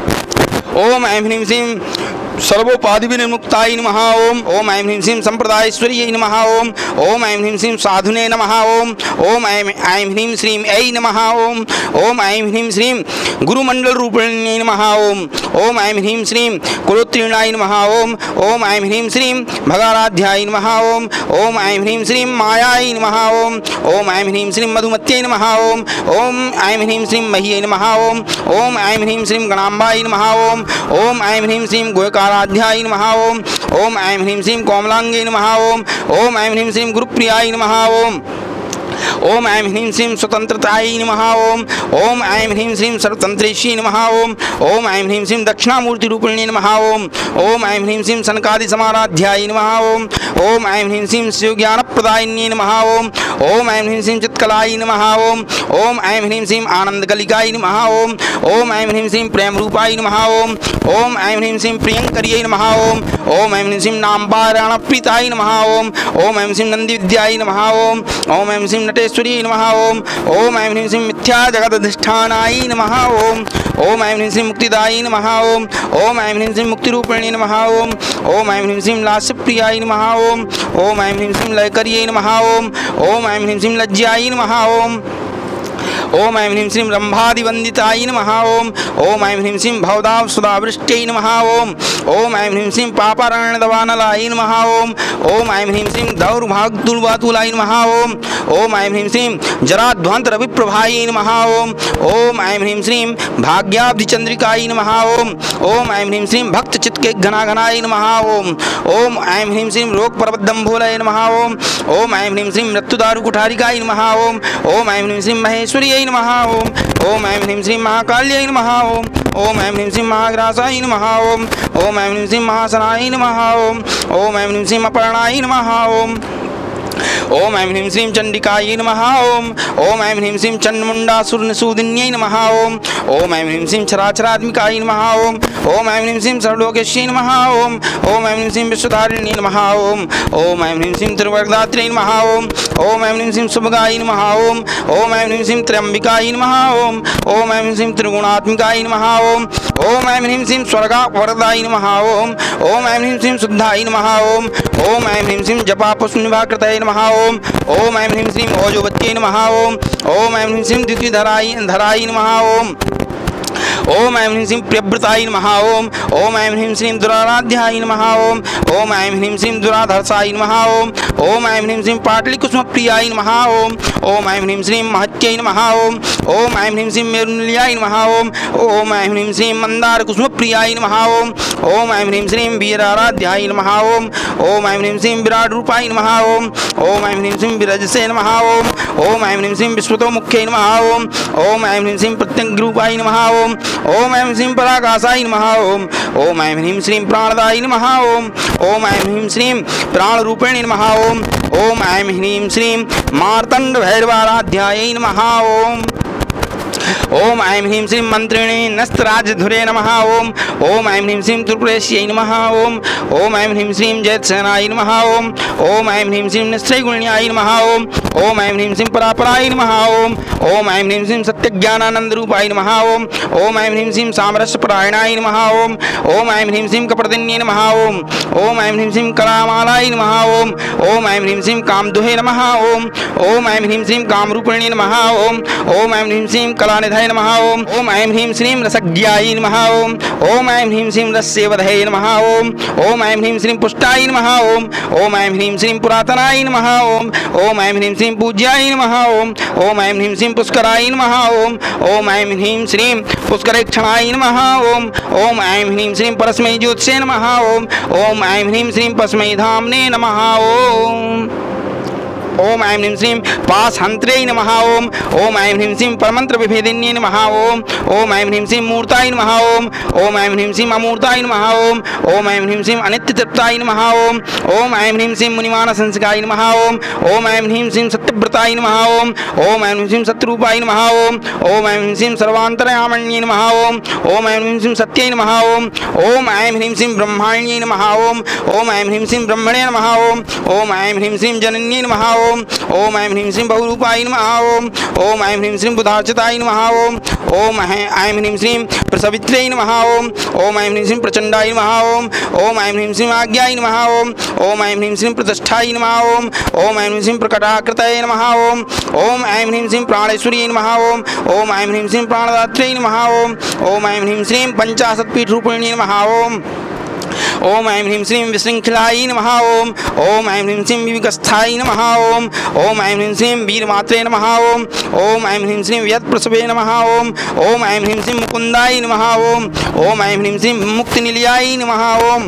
Speaker 1: ओम ऐं ह्रीं श्रीं सर्वोपाधिविनिर्मुक्ताय नमः ओम ओम ऐं ह्रीं श्रीं संप्रदायेश्वर्यै नमः ओम ओम ऐं ह्रीं श्रीं साधुने नमः ओम ओम ऐं ऐं ह्रीं श्रीं ऐ नमः ओम ओम ऐं ह्रीं श्रीं गुरुमण्डलरूपिण्यै नमः ओम ओम ऐं ह्रीं श्रीं कुलोत्तीर्णाय नमः ओम ओम ऐं ह्रीं श्रीं भगाराध्याय नमः ओम ओम ऐं ह्रीं श्रीं मायाय नमः ओम ओम ऐं ह्रीं श्रीं मधुमत्यै नमः ओम ओम ऐं ह्रीं श्रीं मह्यै नमः ओम ओम ऐं ह्रीं श्रीं गणाम्बाय नमः ओम ओम ऐं ह्रीं श्रीं गोयकाराध्याय नमः ओम ओम ऐं ह्रीं श्रीं कोमलांगे नमः ओम ओम ऐं ह्रीं श्रीं गुरुप्रियाय नमः ओम ओम ऐं ह्रीं श्रीं स्वतंत्रताय नमः ओम ओम ऐं ह्रीं श्रीं सर्वतंत्रेशी नमः ओम ओम ऐं ह्रीं श्रीं दक्षिणामूर्तिरूपिण्यै नमः ओम ओम ऐं ह्रीं श्रीं सनकादिसमाराध्याय नमः ओम ओम ऐं ह्रीं श्रीं शिवज्ञानप्रदायिन्यै नमः ओम ओम ऐं ह्रीं श्रीं चित्कलाय नमः ओम ओम ऐं ह्रीं श्रीं आनंदकलिकाय नमः ओम ओम ऐं ह्रीं श्रीं प्रेमरूपाय नमः ओम ओम ऐं ह्रीं श्रीं प्रियंकर्यै नमः ओम ओम ऐं ह्रीं श्रीं नामपारायणप्रीताय नमः ओम ओम ऐं श्रीं नंदिविद्याय नमः ओम ओम ऐं श्रीं श्रीं नटेश्वरी नमः ओम ओम ऐं ह्रीं श्रीं मिथ्या जगदधिष्ठानाय नमः ओम ओम ऐं ह्रीं श्रीं मुक्तिदायी नमः ओम ओम ऐं ह्रीं श्रीं मुक्तिरूपिणी नमः ओम ओम ऐं ह्रीं श्रीं लास्यप्रियाय नमः ओम ओम ऐं ह्रीं श्रीं लयकर्यै नमः ओम ओम ऐं ह्रीं श्रीं लज्जायै नमः ओम ओम ऐं ह्रीं श्रीं रंभादिवंदिताय नमः ओम ओम ऐं ह्रीं श्रीं भवदाव सुधावृष्ट्यै नमः ओम ओम ऐं ह्रीं श्रीं पापारण्यदवानलाय नमः ओम ओम ऐं ह्रीं श्रीं दौर्भाग्यतुलवातुलाय नमः ओम ओम ऐं ह्रीं श्रीं जराध्वान्तरविप्रभायै नमः ओम ओम ऐं ह्रीं श्रीं भाग्याब्धिचंद्रिकाय नमः ओम ओम ऐं ह्रीं श्रीं भक्तचित्तघनाघनाय नमः ओम ओम ऐं ह्रीं श्रीं रोगपर्वतदम्भोलाय नमः ओम ओम ऐं ह्रीं श्रीं मृत्युदारुकुठारिकाय नमः ओम ओम ऐं ह्रीं श्रीं महेश्वर्यै नमः ओम ओम ऐं ह्रीं श्रीं महाकाल्यै नमः ओम ओम ऐं ह्रीं श्रीं महाग्रासाय नमः ओम ओम ऐं ह्रीं श्रीं महासनाय नमः ओम ओम ऐं ह्रीं श्रीं अपर्णाय नमः ओम ओम ऐं ह्रीं श्रीं चंडिकायै नमः ओम ओम ऐं ह्रीं श्रीं चंडमुंडासुरनिसूदिन्यै नमः ओम ओम ऐं ह्रीं श्रीं चराचरात्मिकायै नमः ओम ओम ऐं ह्रीं श्रीं सर्वलोकेश्यै नमः ओम ओम ऐं ह्रीं श्रीं विश्वधारिण्यै नमः ओम ओम ऐं ह्रीं श्रीं त्रिवर्गदात्र्यै नमः ओम ओम ऐं ह्रीं श्रीं सुभगायै नमः ओम ओम ऐं ह्रीं श्रीं त्र्यंबिकायै नमः ओम ओम ऐं ह्रीं श्रीं त्रिगुणात्मिकायै नमः ओम ओम ऐं ह्रीं श्रीं स्वर्गावरदायै नमः ओम ओम ऐं ह्रीं श्रीं शुद्धायै नमः ओम ओम ऐं ह्रीं श्रीं जपापुष्पनिभाकृतये नमः ओम ओम ऐं ह्रीं श्रीं ओजोवत्यै नमः ओम ओम ऐं ह्रीं श्रीं द्वितीयधराय धराय नमः ओम ओम ऐं ह्रीं श्रीं प्रियव्रताय नमः ओम ओम ऐं ह्रीं श्रीं दुराराध्याय नमः ओम ओम ऐं ह्रीं श्रीं दुराधर्षाय नमः ओम ओम ऐं ह्रीं श्रीं पाटलिकुसुमप्रियाय नमः ओम ओम ऐं ह्रीं श्रीं महत्यै नमः ओम ओम ऐं ह्रीं श्रीं मेरुनिलयाय नमः ओम ओम ऐं ह्रीं श्रीं मंदारकुसुमप्रियाय नमः ओम ओम ऐं ह्रीं श्रीं वीराराध्याय नमः ओम ओम ऐं ह्रीं श्रीं विराटरूपाय नमः ओम ओम ऐं ह्रीं श्रीं विरजसे नमः ओम ओम ऐं ह्रीं श्रीं विश्वतोमुख्यै नमः ओम ओम ऐं ह्रीं श्रीं प्रत्यङ्गरूपाय नमः ओम ओम ऐं ह्रीं पराकाशाय नमः ओम ओम ऐं ह्रीं श्रीं प्राणदाय नमः ओम ओम ऐं ह्रीं श्रीं प्राणरूपिणी नमः ओम ओम ऐं ह्रीं श्रीं मार्तण्डभैरवाराध्यायै नमः ओम ओम ऐं ह्रीं श्रीं मंत्रिणे नस्तराजधुरे नमः ओम ओम ऐं ह्रीं श्रीं त्रिपुरेश्यै नमः ओम ओम ऐं ह्रीं श्रीं जयत्सेनाय नमः ओम ओम ऐं ह्रीं श्रीं निश्चयगुण्याय नमः ओम ओम ऐं ह्रीं श्रीं परापराय नमः ओम ओम ऐं ह्रीं श्रीं सत्यज्ञानानन्दरूपाय नमः ओम ओम ऐं ह्रीं श्रीं सामरस्यपरायणाय नमः ओम ओम ऐं ह्रीं श्रीं कपटदिन्ये नमः ओम ओम ऐं ह्रीं श्रीं कलामालाय नमः ओम ओम ऐं ह्रीं श्रीं कामदुहे नमः ओम ओम ऐं ह्रीं श्रीं कामरूपिणी नमः ओम ओम ऐं ह्रीं श्रीं कलानिधये नमः ओम ओम ऐं ह्रीं श्रीं रसज्ञायै नमः ओम ओम ऐं ह्रीं श्रीं रस्यवधये नमः ओम ओम ऐं ह्रीं श्रीं पुष्टाय नमः ओम ओम ऐं ह्रीं श्रीं पुरातनाय नमः ओम ओम ऐं ह्रीं श्रीं पूज्याय नमः ओम ओम ऐं ह्रीं श्रीं पुष्कराय नमः ओम ओम ऐं ह्रीं श्रीं पुष्करेक्षणाय नमः ओम ओम ऐं ह्रीं श्रीं परस्मै ज्योत्से नमः ओम ओम ऐं ह्रीं श्रीं पस्मै धाम्ने नमः ओम ओम ऐं ह्रीं श्रीं पाशहन्त्र्यै नमः ओम ओम ऐं ह्रीं श्रीं परमन्त्रविभेदिन्ये नमः ओम ओम ऐं ह्रीं श्रीं मूर्ताय नमः ओम ओम ऐं ह्रीं श्रीं अमूर्ताय नमः ओम ओम ऐं ह्रीं श्रीं अनित्यतृप्ताय नमः ओम ओम ऐं ह्रीं श्रीं मुनिमानसंसिकाय नमः ओम ओम ऐं ह्रीं श्रीं सत्यव्रताय नमः ओम ओम ऐं ह्रीं श्रीं सत्यरूपाय नमः ओम ओम ऐं ह्रीं श्रीं सर्वान्तर्यामिन्ये नमः ओम ओम ऐं ह्रीं श्रीं सत्यै नमः ओम ओम ऐं ह्रीं श्रीं ब्रह्माण्यै नमः ओम ओम ऐं ह्रीं श्रीं ब्रह्मणे नमः ओम ओम ऐं ह्रीं श्रीं जनन्यै नमः ओम ओम ऐं ह्रीं श्रीं बहुरूपाय नमः ओम ओम ऐं ह्रीं श्रीं बुधार्चिताय नमः ओम ओम ऐं ह्रीं श्रीं प्रसवित्र्यै नमः ओम ओम ऐं ह्रीं श्रीं प्रचण्डाय नमः ओम ओम ऐं ह्रीं श्रीं आज्ञाय नमः ओम ओम ऐं ह्रीं श्रीं प्रतिष्ठाय नमः ओम ओम ऐं ह्रीं श्रीं प्रकटाकृतये नमः ओम ओम ऐं ह्रीं श्रीं प्राणेश्वर्यै नमः ओम ओम ऐं ह्रीं श्रीं प्राणदात्र्यै नमः ओम ओम ऐं ह्रीं श्रीं पंचाशत्पीठरूपिण्यै नमः ओम ओम ऐं ह्रीं श्रीं विशृङ्खलायै नमः ओम ओम ऐं ह्रीं श्रीं विविकस्थायै नमः ओम ओम ऐं ह्रीं श्रीं वीरमात्रे नमः ओम ओम ऐं ह्रीं श्रीं व्यत्प्रसवे नमः ओम ओम ऐं ह्रीं श्रीं मुकुन्दाय नमः ओम ओम ऐं ह्रीं श्रीं मुक्तिनिलयाय नमः ओम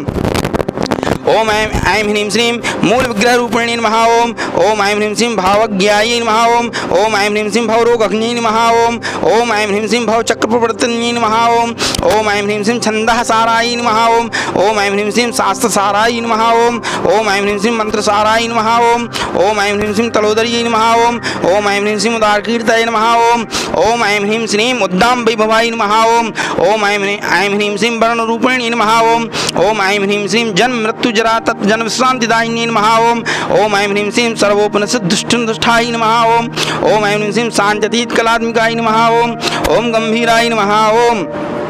Speaker 1: ओम ऐं ऐं ह्रीं श्रीं मूल विग्रह रूपिणी नमः ओम ओम ऐं ह्रीं श्रीं भावज्ञायै नमः ओम ओम ऐं ह्रीं श्रीं भवरोगघ्न्यै नमः ओम ओम ऐं ह्रीं श्रीं भवचक्रप्रवर्तन्यै नमः ओम ओम ऐं ह्रीं श्रीं छन्दःसाराय नमः ओम ओम ऐं ह्रीं श्रीं शास्त्रसाराय नमः ओम ओम ऐं ह्रीं श्रीं मंत्रसाराय नमः ओम ओम ऐं ह्रीं श्रीं तलोदर्यै नमः ओम ओम ऐं ह्रीं श्रीं उदारकीर्तये नमः ओम ओम ऐं ह्रीं श्रीं उद्दामवैभवाय नमः ओम ओम ऐं ऐं ह्रीं श्रीं वर्णरूपिणी नमः ओम ओम ऐं ह्रीं श्रीं जन्म मृत्यु जरा तत् जन्म विश्रांतिदायिनी नमः ओम। ओम ऐं ह्रीं श्रीं सर्वोपनिषद दुष्टाय नमः ओम। ओम ऐं ह्रीं श्रीं शांत्यतीत कलात्मिकाय नमः ओम। ओम गंभीराय नमः ओम।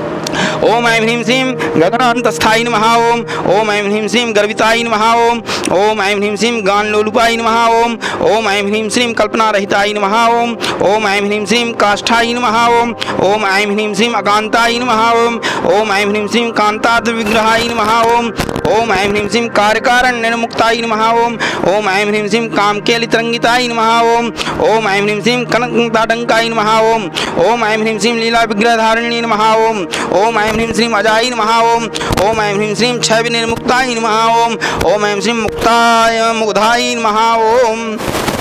Speaker 1: ओम ऐं ह्रीं श्रीं गगनान्तस्थाय नमः ओम। ओम ऐं ह्रीं श्रीं गर्विताय नमः ओम। ओम ऐं ह्रीं श्रीं गानलोलुपाय नमः ओम। ओम ऐं ह्रीं श्रीं कल्पनारहिताय नमः ओम। ओम ऐं ह्रीं श्रीं काष्ठाय नमः ओम। ओम ऐं ह्रीं श्रीं अकान्ताय नमः ओम। ओम ऐं ह्रीं श्रीं कान्ताद् विग्रहाय नमः ओम। ओम ऐं ह्रीं श्रीं कार्यकारणनिर्मुक्ताय नमः ओम। ओम ऐं ह्रीं श्रीं कामकेलितरंगिताय नमः ओम। ओम ऐं ह्रीं श्रीं कनकताटंकाय नमः ओम। ओम ऐं ह्रीं श्रीं लीला विग्रहधारिणी नमः ओम। ओम ऐं ह्रीं श्रीं अजाय नमः ओम। ओम ऐं ह्रीं श्रीं क्षय निर्मुक्ताय नमः ओम। ओम ऐं श्रीं मुक्ताय मुग्धाय नमः ओम।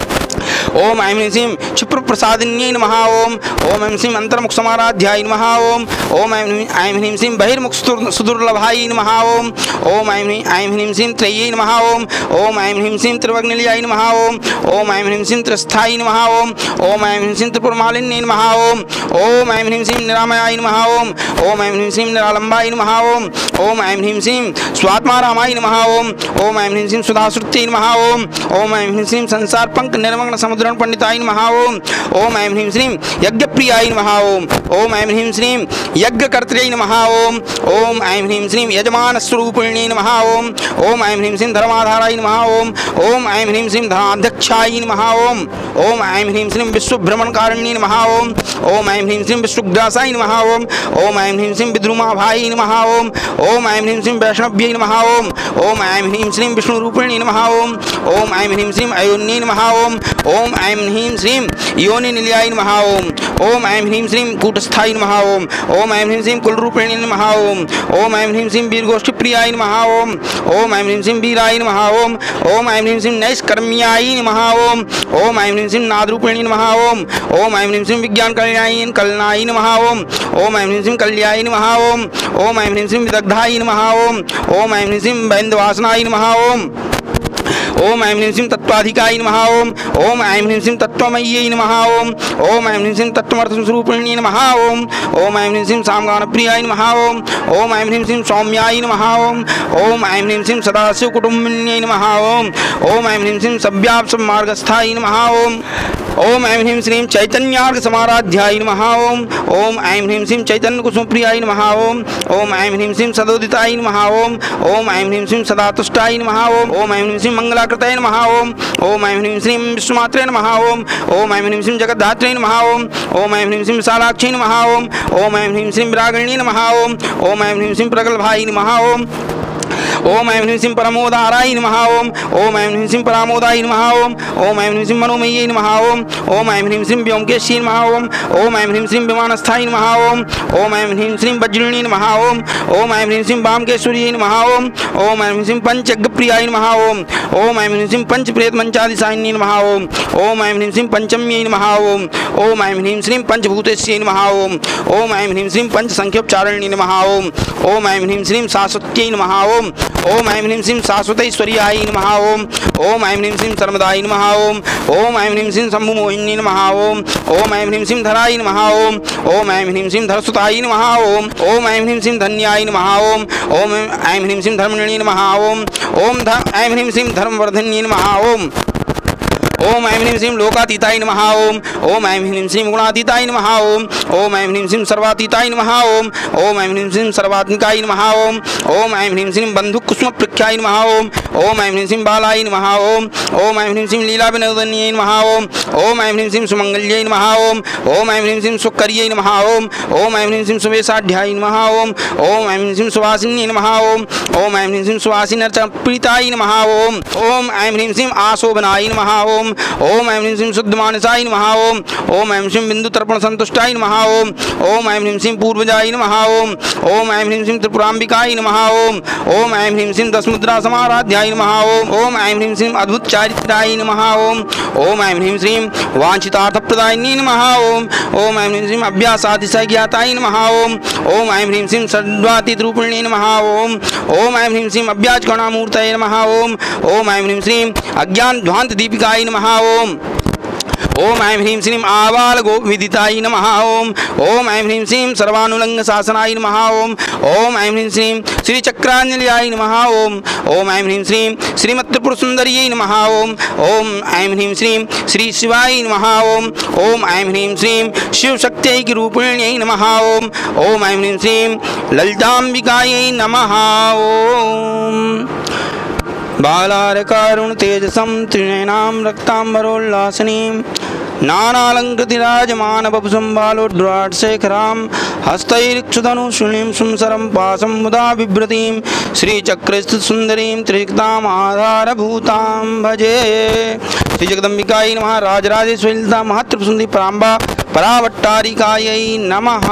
Speaker 1: ओम ऐं ह्रीं श्रीं क्षिप्रप्रसादिन्यै नमः ओम। ओम ऐं श्रीं अंतर्मुख समाराध्याय नमः ओम। ओम ऐं ह्रीं श्रीं बहिर्मुख सुदुर्लभाय नमः ओम। ओम ऐं ह्रीं श्रीं त्रय्यै नमः ओम। ओम ऐं ह्रीं श्रीं त्रिवग्निलयाय नमः ओम। ओम ऐं ह्रीं श्रीं त्रिस्थाय नमः ओम। ओम ऐं ह्रीं श्रीं त्रिपुरमालिन्यै नमः ओम। ओम ऐं ह्रीं श्रीं निरामयाय नमः ओम। ओम ऐं ह्रीं श्रीं निरालंबाय नमः ओम। ओम ऐं ह्रीं श्रीं स्वात्मारामाय नमः ओम। ओम ऐं ह्रीं श्रीं सुधाश्रुत्यै नमः ओम। ओम ऐं ह्रीं श्रीं संसार पंक निर्मग्न समुद्र पंडिताय नमः ओम। ओम ऐं ह्रीं श्रीं यज्ञप्रियाय नमः ओम। ओम ऐं ह्रीं श्रीं यज्ञकर्त्र्यै नमः ओम। ओम ऐं ह्रीं श्रीं यजमानस्वरूपिण्यै नमः ओम। ओम ऐं ह्रीं श्रीं धर्माधाराय नमः ओम। ओम ऐं ह्रीं श्रीं धनाध्यक्षाय नमः ओम। ओम ऐं ह्रीं श्रीं विश्वभ्रमणकारिण्यै नमः ओम। ओम ऐं ह्रीं श्रीं विश्वग्रासाय नमः ओम। ओम ऐं ह्रीं श्रीं विद्रुमाभाय नमः ओम। ओम ऐं ह्रीं श्रीं वैष्णव्यै नमः ओम। ओम ऐं ह्रीं श्रीं विष्णुरूपिण्यै नमः ओम। ओम ऐं ह्रीं श्रीं अयोन्यै नमः ओम। ओम ऐं ह्रीं श्रीं योनिनिलयाय नमः ओम। ओम ऐं ह्रीं श्रीं कूटस्थाय नमः ओम। ओम ऐं ह्रीं श्रीं कुलरूपिण्यै नमः ओम। ओम ऐं ह्रीं श्रीं वीरगोष्ठीप्रियाय नमः ओम। ओम ऐं ह्रीं श्रीं वीराय नमः ओम। ओम ऐं ह्रीं श्रीं नैष्कर्म्याय नमः ओम। ओम ऐं ह्रीं श्रीं नादरूपिण्यै नमः ओम। ओम ऐं ह्रीं श्रीं विज्ञानकल्याय कलनाय नमः ओम। ओम ऐं ह्रीं श्रीं कल्याय नमः ओम। ओम ऐं ह्रीं श्रीं विदग्धाय नमः ओम। ओम ऐं ह्रीं श्रीं वैन्दवासनाय नमः ओम। ओम ऐं ह्रीं श्रीं तत्त्वाधिकाय नमः ओम। ओम ऐं ह्रीं श्रीं तत्त्वमय्यै नमः ओम। ओम ऐं ह्रीं श्रीं तत्त्वमर्थस्वरूपिण्यै नमः ओम। ओम ऐं ह्रीं श्रीं सामगानप्रियाय नमः ओम। ओम ऐं ह्रीं श्रीं सौम्याय नमः ओम। ओम ऐं ह्रीं श्रीं सदाशिवकुटुम्बिन्यै नमः ओम। ओम ऐं ह्रीं श्रीं सव्याप्तमार्गस्थाय नमः ओम। ओम ऐं ह्रीं श्रीं चैतन्यार्घ समाराध्याय नमः ओम। ओम ऐं ह्रीं श्रीं चैतन्यकुसुमप्रियाय नमः ओम। ओम ऐं ह्रीं श्रीं सदोदिताय नमः ओम। ओम ऐं ह्रीं श्रीं सदातुष्टाय नमः ओम। ओम ऐं ह्रीं श्रीं मंगलाकृताय नमः ओम। ओम ऐं ह्रीं श्रीं विश्वमात्रे नमः ओम। ओम ऐं ह्रीं श्रीं जगद्धात्रे नमः ओम। ओम ऐं ह्रीं श्रीं विशालाक्षै नमः ओम। ओम ऐं ह्रीं श्रीं विरागिण्यै नमः ओम। ओम ऐं ह्रीं श्रीं प्रगल्भाय नमः ओम। ओम ऐं ह्रीं श्रीं परमोदाराय नमः ओम। ओम ऐं ह्रीं श्रीं परामोदाय नमः ओम। ओम ऐं ह्रीं श्रीं मनोमय्यै नमः ओम। ओम ऐं ह्रीं श्रीं व्योमकेश्यै नमः ओम। ओम ऐं ह्रीं श्रीं विमानस्थाय नमः ओम। ओम ऐं ह्रीं श्रीं वज्रिण्यै नमः ओम। ओम ऐं ह्रीं श्रीं वामकेश्वर्यै नमः ओम। ओम ऐं ह्रीं श्रीं पंचयज्ञप्रियाय नमः ओम। ओम ऐं ह्रीं श्रीं पंचप्रेतमंचादिशायिन्यै नमः ओम। ओम ऐं ह्रीं श्रीं पंचम्यै नमः ओम। ओम ऐं ह्रीं श्रीं पंचभूतेश्यै नमः ओम। ओम ऐं ह्रीं श्रीं पंचसंख्योपचारिण्यै नमः ओम। ओम ऐं ह्रीं श्रीं शाश्वत्यै नमः ओम। ओम ऐं ह्रीं श्रीं शाश्वतैश्वर्याय नमः ओम। ओम ऐं ह्रीं श्रीं सर्वदाय नमः ओम। ओम ऐं ह्रीं श्रीं शम्भुमोहिन्यै नमः ओम। ओम ऐं ह्रीं श्रीं धराय नमः ओम। ओम ऐं ह्रीं श्रीं धरसुताय नमः ओम। ओम ऐं ह्रीं श्रीं धन्याय नमः ओम। ओम ऐं ह्रीं श्रीं धर्मण्यै नमः ओम। ओम ऐं ह्रीं श्रीं धर्मवर्धिन्यै नमः ओम। ओम ऐं ह्रीं श्रीं लोकातीताय नमः ओम। ओम ऐं ह्रीं श्रीं गुणातीताय नमः ओम। ओम ऐं ह्रीं श्रीं सर्वातीताय नमः ओम। ओम ऐं ह्रीं श्रीं सर्वात्मिकाय नमः ओम। ओम ऐं ह्रीं श्रीं बन्धुकुसुमप्रेक्षाय नमः ओम। ओम ऐं ह्रीं श्रीं बालाय नमः ओम। ओम ऐं ह्रीं श्रीं लीलाविनोदिन्यै नमः ओम। ओम ऐं ह्रीं श्रीं सुमंगल्यै नमः ओम। ओम ऐं ह्रीं श्रीं सुकर्यै नमः ओम। ओम ऐं ह्रीं श्रीं सुवेशाढ्याय नमः ओम। ओम ऐं ह्रीं श्रीं सुवासिन्यै नमः ओम। ओम ऐं ह्रीं श्रीं सुवासिनर्चप्रीताय नमः ओम। ओम ऐं ह्रीं श्रीं आशोभनाय नमः ओम। ओम ऐं ह्रीं श्रीं शुद्धमानसाय नमः ओम। ओम ऐं श्रीं बिन्दुतर्पणसंतुष्टाय नमः ओम। ओम ऐं ह्रीं श्रीं पूर्वजाय नमः ओम। ओम ऐं ह्रीं श्रीं त्रिपुराम्बिकाय नमः ओम। ओम ऐं ह्रीं श्रीं दशमुद्रा समाराध्याय नमः ओम। ओम ऐं ह्रीं श्रीं अद्भुतचारित्राय नमः ओम। ओम ऐं ह्रीं श्रीं वाञ्छितार्थप्रदायिन्यै नमः ओम। ओम ऐं ह्रीं श्रीं अभ्यासातिशयज्ञाताय नमः ओम। ओम ऐं ह्रीं श्रीं षड्वातीतरूपिण्यै नमः ओम। ओम ऐं ह्रीं श्रीं अव्याजकरुणामूर्तये नमः ओम। ओम ऐं ह्रीं श्रीं अज्ञानध्वान्तदीपिकाय नमः ओम। ओम ऐं ह्रीं श्रीं आवाल गो विदिताय नमः। ओम ओम ऐं ह्रीं श्रीं सर्वानुलंघ शासनाय नमः। ओम ओम ऐं ह्रीं श्रीं श्री चक्रांजलियाय नमः। ओम ओम ऐं ह्रीं श्रीं श्रीमत्त्रिपुर सुंदर्यै नमः। ओम ओम ऐं ह्रीं श्रीं श्री शिवाय नमः। ओम ओम ऐं ह्रीं श्रीं शिव शक्त्यै रूपिण्यै नमः। ओम ओम ऐं ह्रीं श्रीं ललितांबिकायै नमः। ओम बालारकारुण तेजसं त्रिनयनां रक्तांबरोल्लासिनीं नानालंकृतिराजमान बभुसं बालोड्राट्शेखरां हस्तैरिक्षुधनुशूलिं सुंसरं पाशं मुदा बिभ्रतीं श्रीचक्रस्थितसुन्दरीं त्रिजगताम् आधारभूतां भजे। श्रीजगदम्बिकायै नमः। राजराजेश्वरी ललिता महात्रिपुरसुन्दरी पराम्बा परावट्टारिकायै नमः।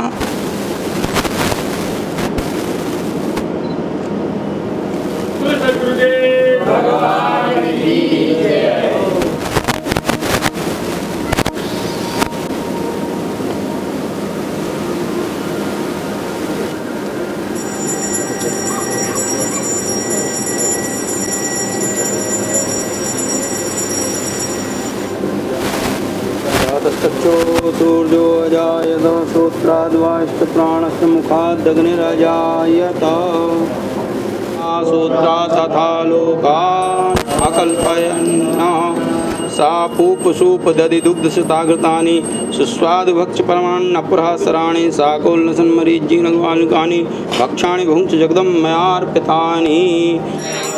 Speaker 2: चक्षुर्जो अजायत श्रोत्राद्वाश्च प्राणस्य मुखादग्निरजायत श्रोत्रा तथा लोकान् अकल्पयन् सा पूपसूप दधि दुग्धशताघृतानि सुस्वादुभक्ष परमान्नपुरःसराणि साकोल्लसन्मरीचिनग्वालुकानि भक्षाणि भुङ्क्ष जगदं मयार्पितानि।